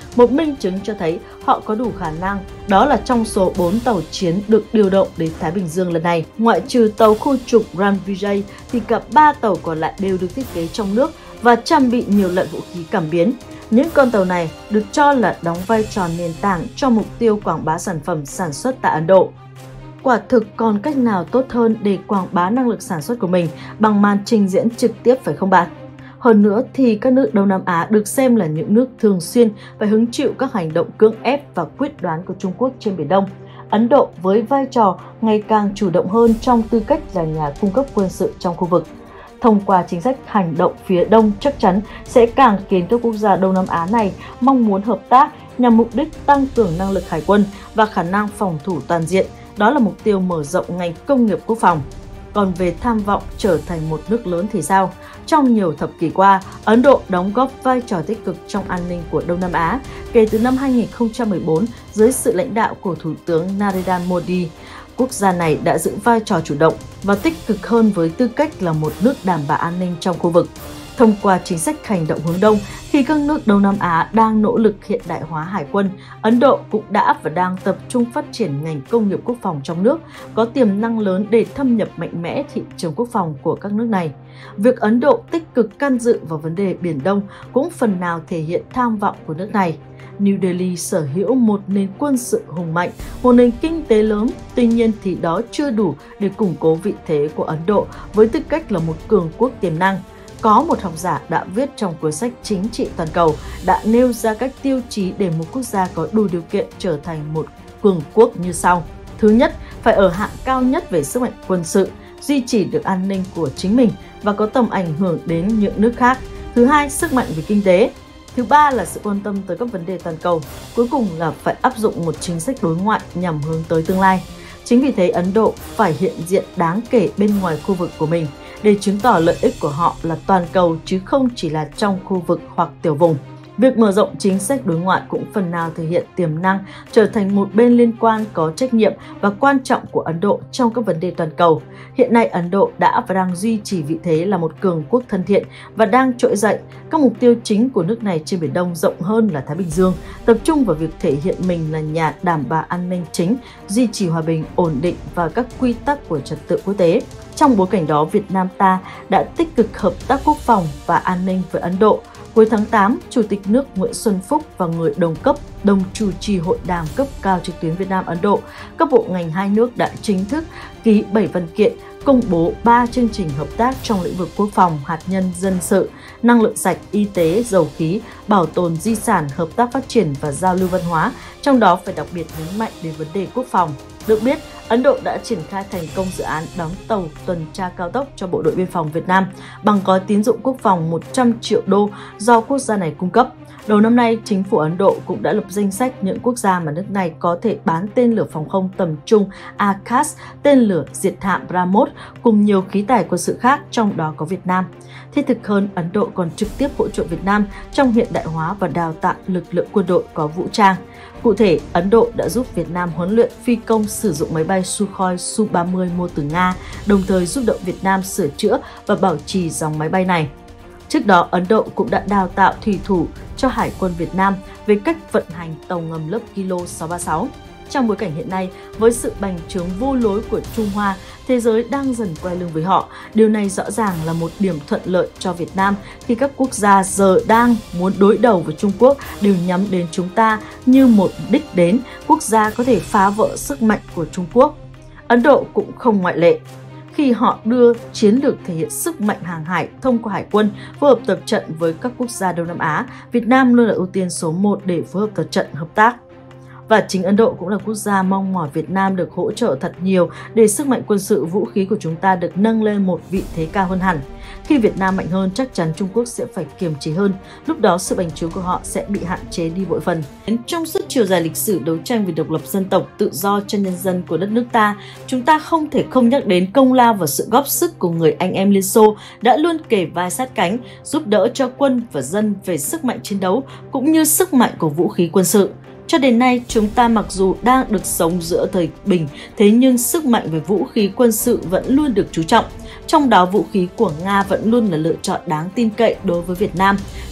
một minh chứng cho thấy họ có đủ khả năng. Đó là trong số bốn tàu chiến được điều động đến Thái Bình Dương lần này, ngoại trừ tàu khu trục Granvijay thì cả ba tàu còn lại đều được thiết kế trong nước và trang bị nhiều loại vũ khí cảm biến. Những con tàu này được cho là đóng vai trò nền tảng cho mục tiêu quảng bá sản phẩm sản xuất tại Ấn Độ. Quả thực còn cách nào tốt hơn để quảng bá năng lực sản xuất của mình bằng màn trình diễn trực tiếp phải không bạn? Hơn nữa thì các nước Đông Nam Á được xem là những nước thường xuyên phải hứng chịu các hành động cưỡng ép và quyết đoán của Trung Quốc trên Biển Đông. Ấn Độ với vai trò ngày càng chủ động hơn trong tư cách là nhà cung cấp quân sự trong khu vực. Thông qua chính sách hành động phía Đông chắc chắn sẽ càng khiến các quốc gia Đông Nam Á này mong muốn hợp tác nhằm mục đích tăng cường năng lực hải quân và khả năng phòng thủ toàn diện. Đó là mục tiêu mở rộng ngành công nghiệp quốc phòng. Còn về tham vọng trở thành một nước lớn thì sao? Trong nhiều thập kỷ qua, Ấn Độ đóng góp vai trò tích cực trong an ninh của Đông Nam Á. Kể từ năm hai nghìn không trăm mười bốn, dưới sự lãnh đạo của Thủ tướng Narendra Modi, quốc gia này đã giữ vai trò chủ động và tích cực hơn với tư cách là một nước đảm bảo an ninh trong khu vực. Thông qua chính sách hành động hướng Đông, khi các nước Đông Nam Á đang nỗ lực hiện đại hóa hải quân, Ấn Độ cũng đã và đang tập trung phát triển ngành công nghiệp quốc phòng trong nước, có tiềm năng lớn để thâm nhập mạnh mẽ thị trường quốc phòng của các nước này. Việc Ấn Độ tích cực can dự vào vấn đề Biển Đông cũng phần nào thể hiện tham vọng của nước này. New Delhi sở hữu một nền quân sự hùng mạnh, một nền kinh tế lớn, tuy nhiên thì đó chưa đủ để củng cố vị thế của Ấn Độ với tư cách là một cường quốc tiềm năng. Có một học giả đã viết trong cuốn sách Chính trị toàn cầu đã nêu ra các tiêu chí để một quốc gia có đủ điều kiện trở thành một cường quốc như sau. Thứ nhất, phải ở hạng cao nhất về sức mạnh quân sự, duy trì được an ninh của chính mình và có tầm ảnh hưởng đến những nước khác. Thứ hai, sức mạnh về kinh tế. Thứ ba là sự quan tâm tới các vấn đề toàn cầu. Cuối cùng là phải áp dụng một chính sách đối ngoại nhằm hướng tới tương lai. Chính vì thế Ấn Độ phải hiện diện đáng kể bên ngoài khu vực của mình để chứng tỏ lợi ích của họ là toàn cầu chứ không chỉ là trong khu vực hoặc tiểu vùng. Việc mở rộng chính sách đối ngoại cũng phần nào thể hiện tiềm năng trở thành một bên liên quan có trách nhiệm và quan trọng của Ấn Độ trong các vấn đề toàn cầu. Hiện nay Ấn Độ đã và đang duy trì vị thế là một cường quốc thân thiện và đang trỗi dậy. Các mục tiêu chính của nước này trên Biển Đông rộng hơn là Thái Bình Dương, tập trung vào việc thể hiện mình là nhà đảm bảo an ninh chính, duy trì hòa bình, ổn định và các quy tắc của trật tự quốc tế. Trong bối cảnh đó, Việt Nam ta đã tích cực hợp tác quốc phòng và an ninh với Ấn Độ. Cuối tháng tám, Chủ tịch nước Nguyễn Xuân Phúc và người đồng cấp đồng chủ trì hội đàm cấp cao trực tuyến Việt Nam-Ấn Độ. Các bộ ngành hai nước đã chính thức ký bảy văn kiện, công bố ba chương trình hợp tác trong lĩnh vực quốc phòng, hạt nhân, dân sự, năng lượng sạch, y tế, dầu khí, bảo tồn di sản, hợp tác phát triển và giao lưu văn hóa, trong đó phải đặc biệt nhấn mạnh đến vấn đề quốc phòng. Được biết, Ấn Độ đã triển khai thành công dự án đóng tàu tuần tra cao tốc cho Bộ đội Biên phòng Việt Nam bằng gói tín dụng quốc phòng một trăm triệu đô do quốc gia này cung cấp. Đầu năm nay, chính phủ Ấn Độ cũng đã lập danh sách những quốc gia mà nước này có thể bán tên lửa phòng không tầm trung Akash, tên lửa diệt hạm BrahMos cùng nhiều khí tài quân sự khác, trong đó có Việt Nam. Thiết thực hơn, Ấn Độ còn trực tiếp hỗ trợ Việt Nam trong hiện đại hóa và đào tạo lực lượng quân đội có vũ trang. Cụ thể, Ấn Độ đã giúp Việt Nam huấn luyện phi công sử dụng máy bay Sukhoi Su ba mươi mua từ Nga, đồng thời giúp đỡ Việt Nam sửa chữa và bảo trì dòng máy bay này. Trước đó, Ấn Độ cũng đã đào tạo thủy thủ cho Hải quân Việt Nam về cách vận hành tàu ngầm lớp Kilo sáu ba sáu. Trong bối cảnh hiện nay, với sự bành trướng vô lối của Trung Hoa, thế giới đang dần quay lưng với họ. Điều này rõ ràng là một điểm thuận lợi cho Việt Nam khi các quốc gia giờ đang muốn đối đầu với Trung Quốc đều nhắm đến chúng ta như một đích đến, quốc gia có thể phá vỡ sức mạnh của Trung Quốc. Ấn Độ cũng không ngoại lệ. Khi họ đưa chiến lược thể hiện sức mạnh hàng hải thông qua hải quân, phối hợp tập trận với các quốc gia Đông Nam Á, Việt Nam luôn là ưu tiên số một để phối hợp tập trận hợp tác. Và chính Ấn Độ cũng là quốc gia mong mỏi Việt Nam được hỗ trợ thật nhiều để sức mạnh quân sự vũ khí của chúng ta được nâng lên một vị thế cao hơn hẳn. Khi Việt Nam mạnh hơn, chắc chắn Trung Quốc sẽ phải kiềm chế hơn, lúc đó sự bành trướng của họ sẽ bị hạn chế đi bội phần. Trong suốt chiều dài lịch sử đấu tranh vì độc lập dân tộc, tự do cho nhân dân của đất nước ta, chúng ta không thể không nhắc đến công lao và sự góp sức của người anh em Liên Xô đã luôn kề vai sát cánh, giúp đỡ cho quân và dân về sức mạnh chiến đấu cũng như sức mạnh của vũ khí quân sự. Cho đến nay, chúng ta mặc dù đang được sống giữa thời bình, thế nhưng sức mạnh về vũ khí quân sự vẫn luôn được chú trọng. Trong đó, vũ khí của Nga vẫn luôn là lựa chọn đáng tin cậy đối với Việt Nam.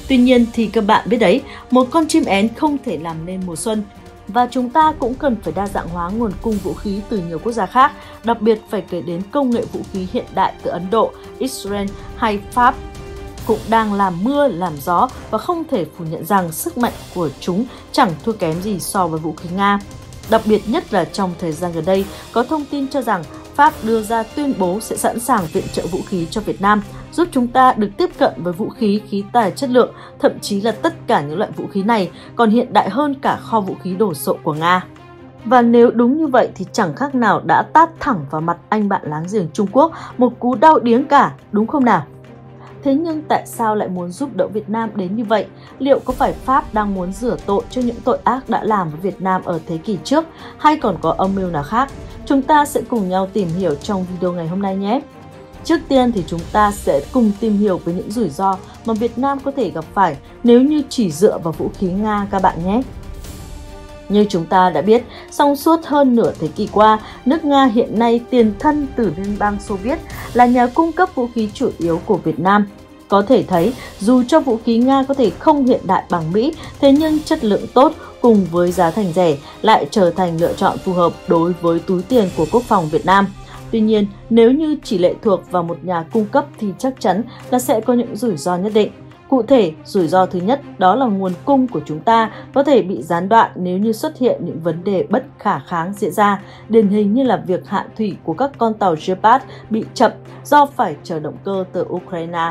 Tuy nhiên thì các bạn biết đấy, một con chim én không thể làm nên mùa xuân. Và chúng ta cũng cần phải đa dạng hóa nguồn cung vũ khí từ nhiều quốc gia khác, đặc biệt phải kể đến công nghệ vũ khí hiện đại từ Ấn Độ, Israel hay Pháp cũng đang làm mưa làm gió và không thể phủ nhận rằng sức mạnh của chúng chẳng thua kém gì so với vũ khí Nga. Đặc biệt nhất là trong thời gian gần đây, có thông tin cho rằng Pháp đưa ra tuyên bố sẽ sẵn sàng viện trợ vũ khí cho Việt Nam, giúp chúng ta được tiếp cận với vũ khí, khí tài chất lượng, thậm chí là tất cả những loại vũ khí này còn hiện đại hơn cả kho vũ khí đồ sộ của Nga. Và nếu đúng như vậy thì chẳng khác nào đã tát thẳng vào mặt anh bạn láng giềng Trung Quốc một cú đau điếng cả, đúng không nào? Thế nhưng tại sao lại muốn giúp đỡ Việt Nam đến như vậy? Liệu có phải Pháp đang muốn rửa tội cho những tội ác đã làm với Việt Nam ở thế kỷ trước hay còn có âm mưu nào khác? Chúng ta sẽ cùng nhau tìm hiểu trong video ngày hôm nay nhé! Trước tiên thì chúng ta sẽ cùng tìm hiểu về những rủi ro mà Việt Nam có thể gặp phải nếu như chỉ dựa vào vũ khí Nga các bạn nhé! Như chúng ta đã biết, trong suốt hơn nửa thế kỷ qua, nước Nga hiện nay tiền thân từ Liên bang Xô Viết là nhà cung cấp vũ khí chủ yếu của Việt Nam. Có thể thấy, dù cho vũ khí Nga có thể không hiện đại bằng Mỹ, thế nhưng chất lượng tốt cùng với giá thành rẻ lại trở thành lựa chọn phù hợp đối với túi tiền của quốc phòng Việt Nam. Tuy nhiên, nếu như chỉ lệ thuộc vào một nhà cung cấp thì chắc chắn là sẽ có những rủi ro nhất định. Cụ thể, rủi ro thứ nhất đó là nguồn cung của chúng ta có thể bị gián đoạn nếu như xuất hiện những vấn đề bất khả kháng diễn ra, điển hình như là việc hạn thủy của các con tàu Gepard bị chậm do phải chờ động cơ từ Ukraine.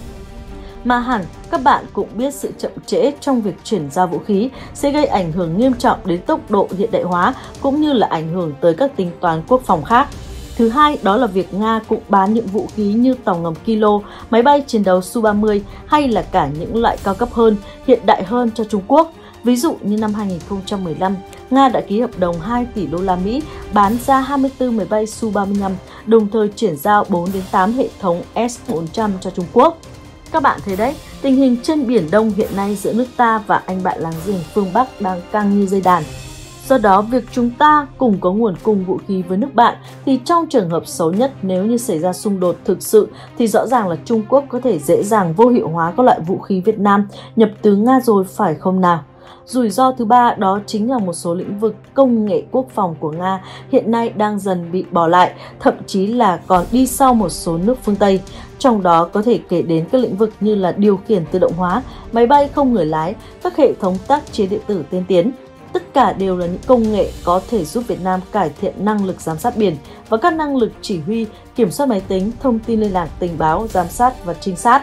Mà hẳn các bạn cũng biết sự chậm trễ trong việc chuyển giao vũ khí sẽ gây ảnh hưởng nghiêm trọng đến tốc độ hiện đại hóa cũng như là ảnh hưởng tới các tính toán quốc phòng khác. Thứ hai đó là việc Nga cũng bán những vũ khí như tàu ngầm Kilo, máy bay chiến đấu Su ba mươi hay là cả những loại cao cấp hơn, hiện đại hơn cho Trung Quốc. Ví dụ như năm hai nghìn không trăm mười lăm, Nga đã ký hợp đồng hai tỷ đô la Mỹ bán ra hai mươi tư máy bay Su ba mươi lăm, đồng thời chuyển giao bốn đến tám hệ thống S bốn trăm cho Trung Quốc. Các bạn thấy đấy, tình hình trên Biển Đông hiện nay giữa nước ta và anh bạn láng giềng phương Bắc đang căng như dây đàn. Do đó, việc chúng ta cùng có nguồn cung vũ khí với nước bạn thì trong trường hợp xấu nhất nếu như xảy ra xung đột thực sự thì rõ ràng là Trung Quốc có thể dễ dàng vô hiệu hóa các loại vũ khí Việt Nam nhập từ Nga rồi phải không nào? Rủi ro thứ ba đó chính là một số lĩnh vực công nghệ quốc phòng của Nga hiện nay đang dần bị bỏ lại, thậm chí là còn đi sau một số nước phương Tây. Trong đó có thể kể đến các lĩnh vực như là điều khiển tự động hóa, máy bay không người lái, các hệ thống tác chiến điện tử tiên tiến. Tất cả đều là những công nghệ có thể giúp Việt Nam cải thiện năng lực giám sát biển và các năng lực chỉ huy, kiểm soát máy tính, thông tin liên lạc, tình báo, giám sát và trinh sát.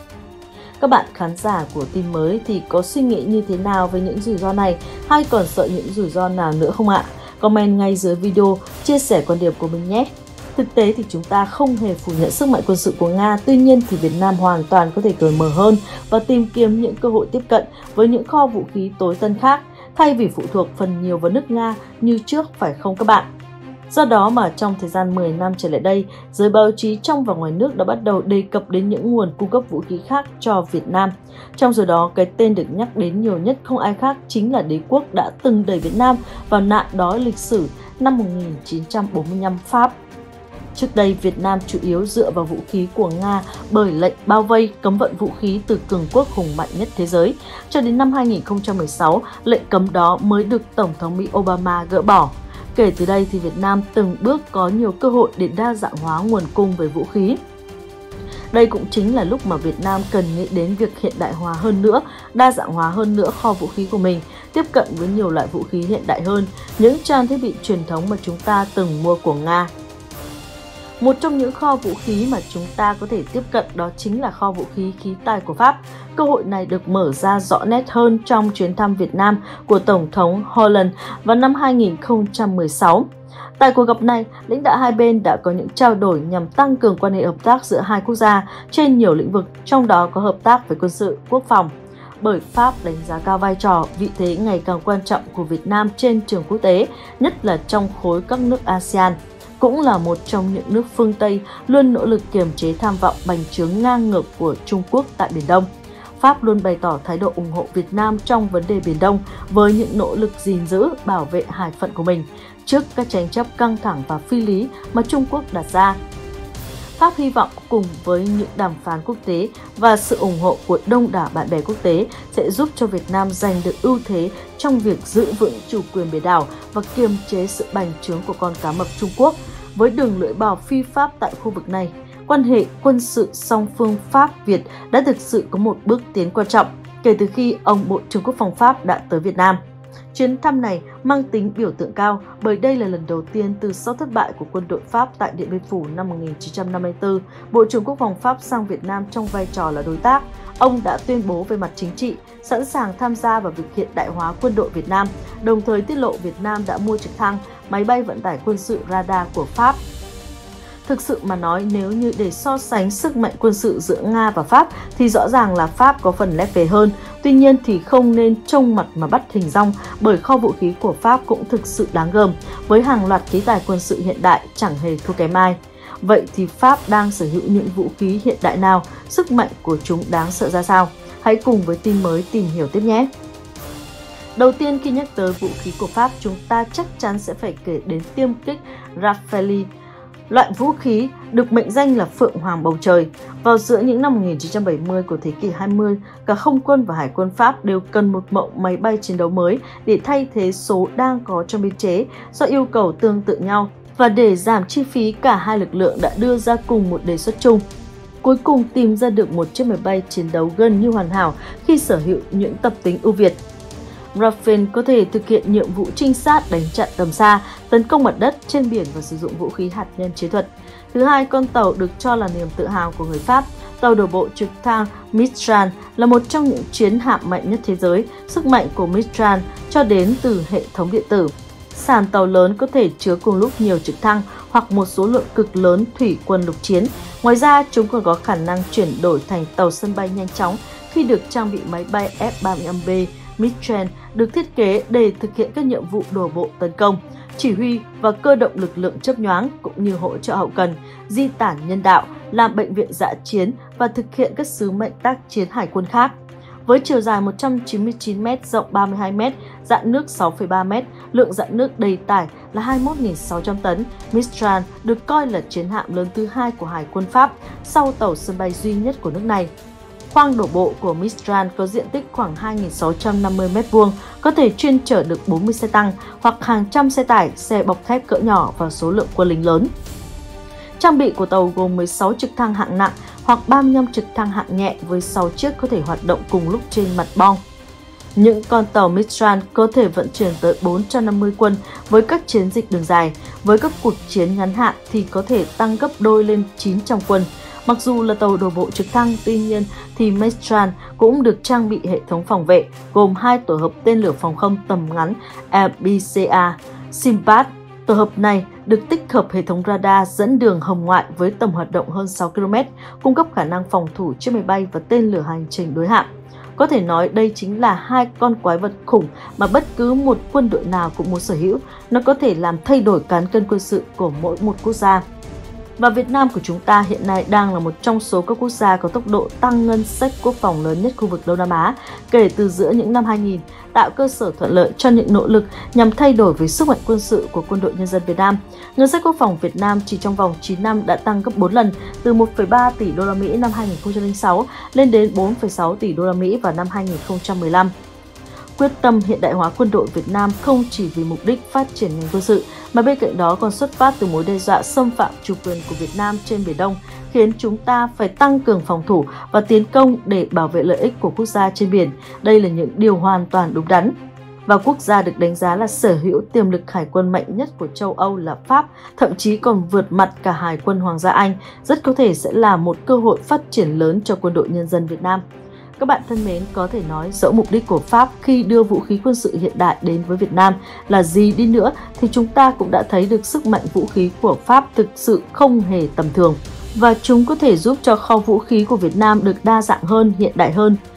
Các bạn khán giả của tin mới thì có suy nghĩ như thế nào về những rủi ro này hay còn sợ những rủi ro nào nữa không ạ? Comment ngay dưới video, chia sẻ quan điểm của mình nhé! Thực tế thì chúng ta không hề phủ nhận sức mạnh quân sự của Nga, tuy nhiên thì Việt Nam hoàn toàn có thể cởi mở hơn và tìm kiếm những cơ hội tiếp cận với những kho vũ khí tối tân khác, thay vì phụ thuộc phần nhiều vào nước Nga như trước phải không các bạn? Do đó mà trong thời gian mười năm trở lại đây, giới báo chí trong và ngoài nước đã bắt đầu đề cập đến những nguồn cung cấp vũ khí khác cho Việt Nam. Trong số đó, cái tên được nhắc đến nhiều nhất không ai khác chính là đế quốc đã từng đẩy Việt Nam vào nạn đói lịch sử năm một nghìn chín trăm bốn mươi lăm Pháp. Trước đây, Việt Nam chủ yếu dựa vào vũ khí của Nga bởi lệnh bao vây cấm vận vũ khí từ cường quốc hùng mạnh nhất thế giới. Cho đến năm hai nghìn không trăm mười sáu, lệnh cấm đó mới được Tổng thống Mỹ Obama gỡ bỏ. Kể từ đây thì Việt Nam từng bước có nhiều cơ hội để đa dạng hóa nguồn cung về vũ khí. Đây cũng chính là lúc mà Việt Nam cần nghĩ đến việc hiện đại hóa hơn nữa, đa dạng hóa hơn nữa kho vũ khí của mình, tiếp cận với nhiều loại vũ khí hiện đại hơn, những trang thiết bị truyền thống mà chúng ta từng mua của Nga. Một trong những kho vũ khí mà chúng ta có thể tiếp cận đó chính là kho vũ khí khí tài của Pháp. Cơ hội này được mở ra rõ nét hơn trong chuyến thăm Việt Nam của Tổng thống Hollande vào năm hai nghìn không trăm mười sáu. Tại cuộc gặp này, lãnh đạo hai bên đã có những trao đổi nhằm tăng cường quan hệ hợp tác giữa hai quốc gia trên nhiều lĩnh vực, trong đó có hợp tác về quân sự, quốc phòng. Bởi Pháp đánh giá cao vai trò, vị thế ngày càng quan trọng của Việt Nam trên trường quốc tế, nhất là trong khối các nước a sê an. Cũng là một trong những nước phương Tây luôn nỗ lực kiềm chế tham vọng bành trướng ngang ngược của Trung Quốc tại Biển Đông. Pháp luôn bày tỏ thái độ ủng hộ Việt Nam trong vấn đề Biển Đông với những nỗ lực gìn giữ, bảo vệ hải phận của mình trước các tranh chấp căng thẳng và phi lý mà Trung Quốc đặt ra. Pháp hy vọng cùng với những đàm phán quốc tế và sự ủng hộ của đông đảo bạn bè quốc tế sẽ giúp cho Việt Nam giành được ưu thế trong việc giữ vững chủ quyền biển đảo và kiềm chế sự bành trướng của con cá mập Trung Quốc. Với đường lưỡi bò phi Pháp tại khu vực này, quan hệ quân sự song phương Pháp-Việt đã thực sự có một bước tiến quan trọng kể từ khi ông Bộ trưởng Quốc phòng Pháp đã tới Việt Nam. Chuyến thăm này mang tính biểu tượng cao bởi đây là lần đầu tiên từ sau thất bại của quân đội Pháp tại Điện Biên Phủ năm một nghìn chín trăm năm mươi tư, Bộ trưởng Quốc phòng Pháp sang Việt Nam trong vai trò là đối tác. Ông đã tuyên bố về mặt chính trị, sẵn sàng tham gia vào việc hiện đại hóa quân đội Việt Nam, đồng thời tiết lộ Việt Nam đã mua trực thăng, máy bay vận tải quân sự radar của Pháp. Thực sự mà nói, nếu như để so sánh sức mạnh quân sự giữa Nga và Pháp thì rõ ràng là Pháp có phần lép vế hơn. Tuy nhiên thì không nên trông mặt mà bắt hình dong, bởi kho vũ khí của Pháp cũng thực sự đáng gờm, với hàng loạt khí tài quân sự hiện đại chẳng hề thua kém ai. Vậy thì Pháp đang sở hữu những vũ khí hiện đại nào, sức mạnh của chúng đáng sợ ra sao? Hãy cùng với tin mới tìm hiểu tiếp nhé! Đầu tiên, khi nhắc tới vũ khí của Pháp, chúng ta chắc chắn sẽ phải kể đến tiêm kích Rafale. Loại vũ khí được mệnh danh là Phượng Hoàng bầu trời. Vào giữa những năm một nghìn chín trăm bảy mươi của thế kỷ hai mươi, cả không quân và hải quân Pháp đều cần một mẫu máy bay chiến đấu mới để thay thế số đang có trong biên chế do yêu cầu tương tự nhau, và để giảm chi phí, cả hai lực lượng đã đưa ra cùng một đề xuất chung. Cuối cùng tìm ra được một chiếc máy bay chiến đấu gần như hoàn hảo khi sở hữu những tập tính ưu việt. Rafale có thể thực hiện nhiệm vụ trinh sát, đánh chặn tầm xa, tấn công mặt đất, trên biển và sử dụng vũ khí hạt nhân chiến thuật. Thứ hai, con tàu được cho là niềm tự hào của người Pháp. Tàu đổ bộ trực thăng Mistral là một trong những chiến hạm mạnh nhất thế giới. Sức mạnh của Mistral cho đến từ hệ thống điện tử. Sàn tàu lớn có thể chứa cùng lúc nhiều trực thăng hoặc một số lượng cực lớn thủy quân lục chiến. Ngoài ra, chúng còn có khả năng chuyển đổi thành tàu sân bay nhanh chóng khi được trang bị máy bay F ba mươi lăm B. Mistral được thiết kế để thực hiện các nhiệm vụ đổ bộ tấn công, chỉ huy và cơ động lực lượng chớp nhoáng, cũng như hỗ trợ hậu cần, di tản nhân đạo, làm bệnh viện dã chiến và thực hiện các sứ mệnh tác chiến hải quân khác. Với chiều dài một trăm chín mươi chín mét, rộng ba mươi hai mét, dạn nước sáu phẩy ba mét, lượng dạn nước đầy tải là hai mươi mốt nghìn sáu trăm tấn, Mistral được coi là chiến hạm lớn thứ hai của Hải quân Pháp sau tàu sân bay duy nhất của nước này. Khoang đổ bộ của Mistral có diện tích khoảng hai nghìn sáu trăm năm mươi mét vuông, có thể chuyên chở được bốn mươi xe tăng hoặc hàng trăm xe tải, xe bọc thép cỡ nhỏ và số lượng quân lính lớn. Trang bị của tàu gồm mười sáu trực thăng hạng nặng hoặc ba mươi lăm trực thăng hạng nhẹ với sáu chiếc có thể hoạt động cùng lúc trên mặt bong. Những con tàu Mistral có thể vận chuyển tới bốn trăm năm mươi quân với các chiến dịch đường dài. Với các cuộc chiến ngắn hạn thì có thể tăng gấp đôi lên chín trăm quân. Mặc dù là tàu đổ bộ trực thăng, tuy nhiên thì Mistral cũng được trang bị hệ thống phòng vệ gồm hai tổ hợp tên lửa phòng không tầm ngắn a bê xê a Simpat. Tổ hợp này được tích hợp hệ thống radar dẫn đường hồng ngoại với tầm hoạt động hơn sáu ki lô mét, cung cấp khả năng phòng thủ chiếc máy bay và tên lửa hành trình đối hạm. Có thể nói đây chính là hai con quái vật khủng mà bất cứ một quân đội nào cũng muốn sở hữu. Nó có thể làm thay đổi cán cân quân sự của mỗi một quốc gia. Và Việt Nam của chúng ta hiện nay đang là một trong số các quốc gia có tốc độ tăng ngân sách quốc phòng lớn nhất khu vực Đông Nam Á kể từ giữa những năm hai nghìn, tạo cơ sở thuận lợi cho những nỗ lực nhằm thay đổi về sức mạnh quân sự của Quân đội Nhân dân Việt Nam. Ngân sách quốc phòng Việt Nam chỉ trong vòng chín năm đã tăng gấp bốn lần, từ một phẩy ba tỷ đô la Mỹ năm hai nghìn không trăm lẻ sáu lên đến bốn phẩy sáu tỷ đô la Mỹ vào năm hai nghìn không trăm mười lăm. Quyết tâm hiện đại hóa quân đội Việt Nam không chỉ vì mục đích phát triển ngành quân sự, mà bên cạnh đó còn xuất phát từ mối đe dọa xâm phạm chủ quyền của Việt Nam trên Biển Đông, khiến chúng ta phải tăng cường phòng thủ và tiến công để bảo vệ lợi ích của quốc gia trên biển. Đây là những điều hoàn toàn đúng đắn. Và quốc gia được đánh giá là sở hữu tiềm lực hải quân mạnh nhất của châu Âu là Pháp, thậm chí còn vượt mặt cả Hải quân Hoàng gia Anh, rất có thể sẽ là một cơ hội phát triển lớn cho Quân đội Nhân dân Việt Nam. Các bạn thân mến, có thể nói dẫu mục đích của Pháp khi đưa vũ khí quân sự hiện đại đến với Việt Nam là gì đi nữa thì chúng ta cũng đã thấy được sức mạnh vũ khí của Pháp thực sự không hề tầm thường. Và chúng có thể giúp cho kho vũ khí của Việt Nam được đa dạng hơn, hiện đại hơn.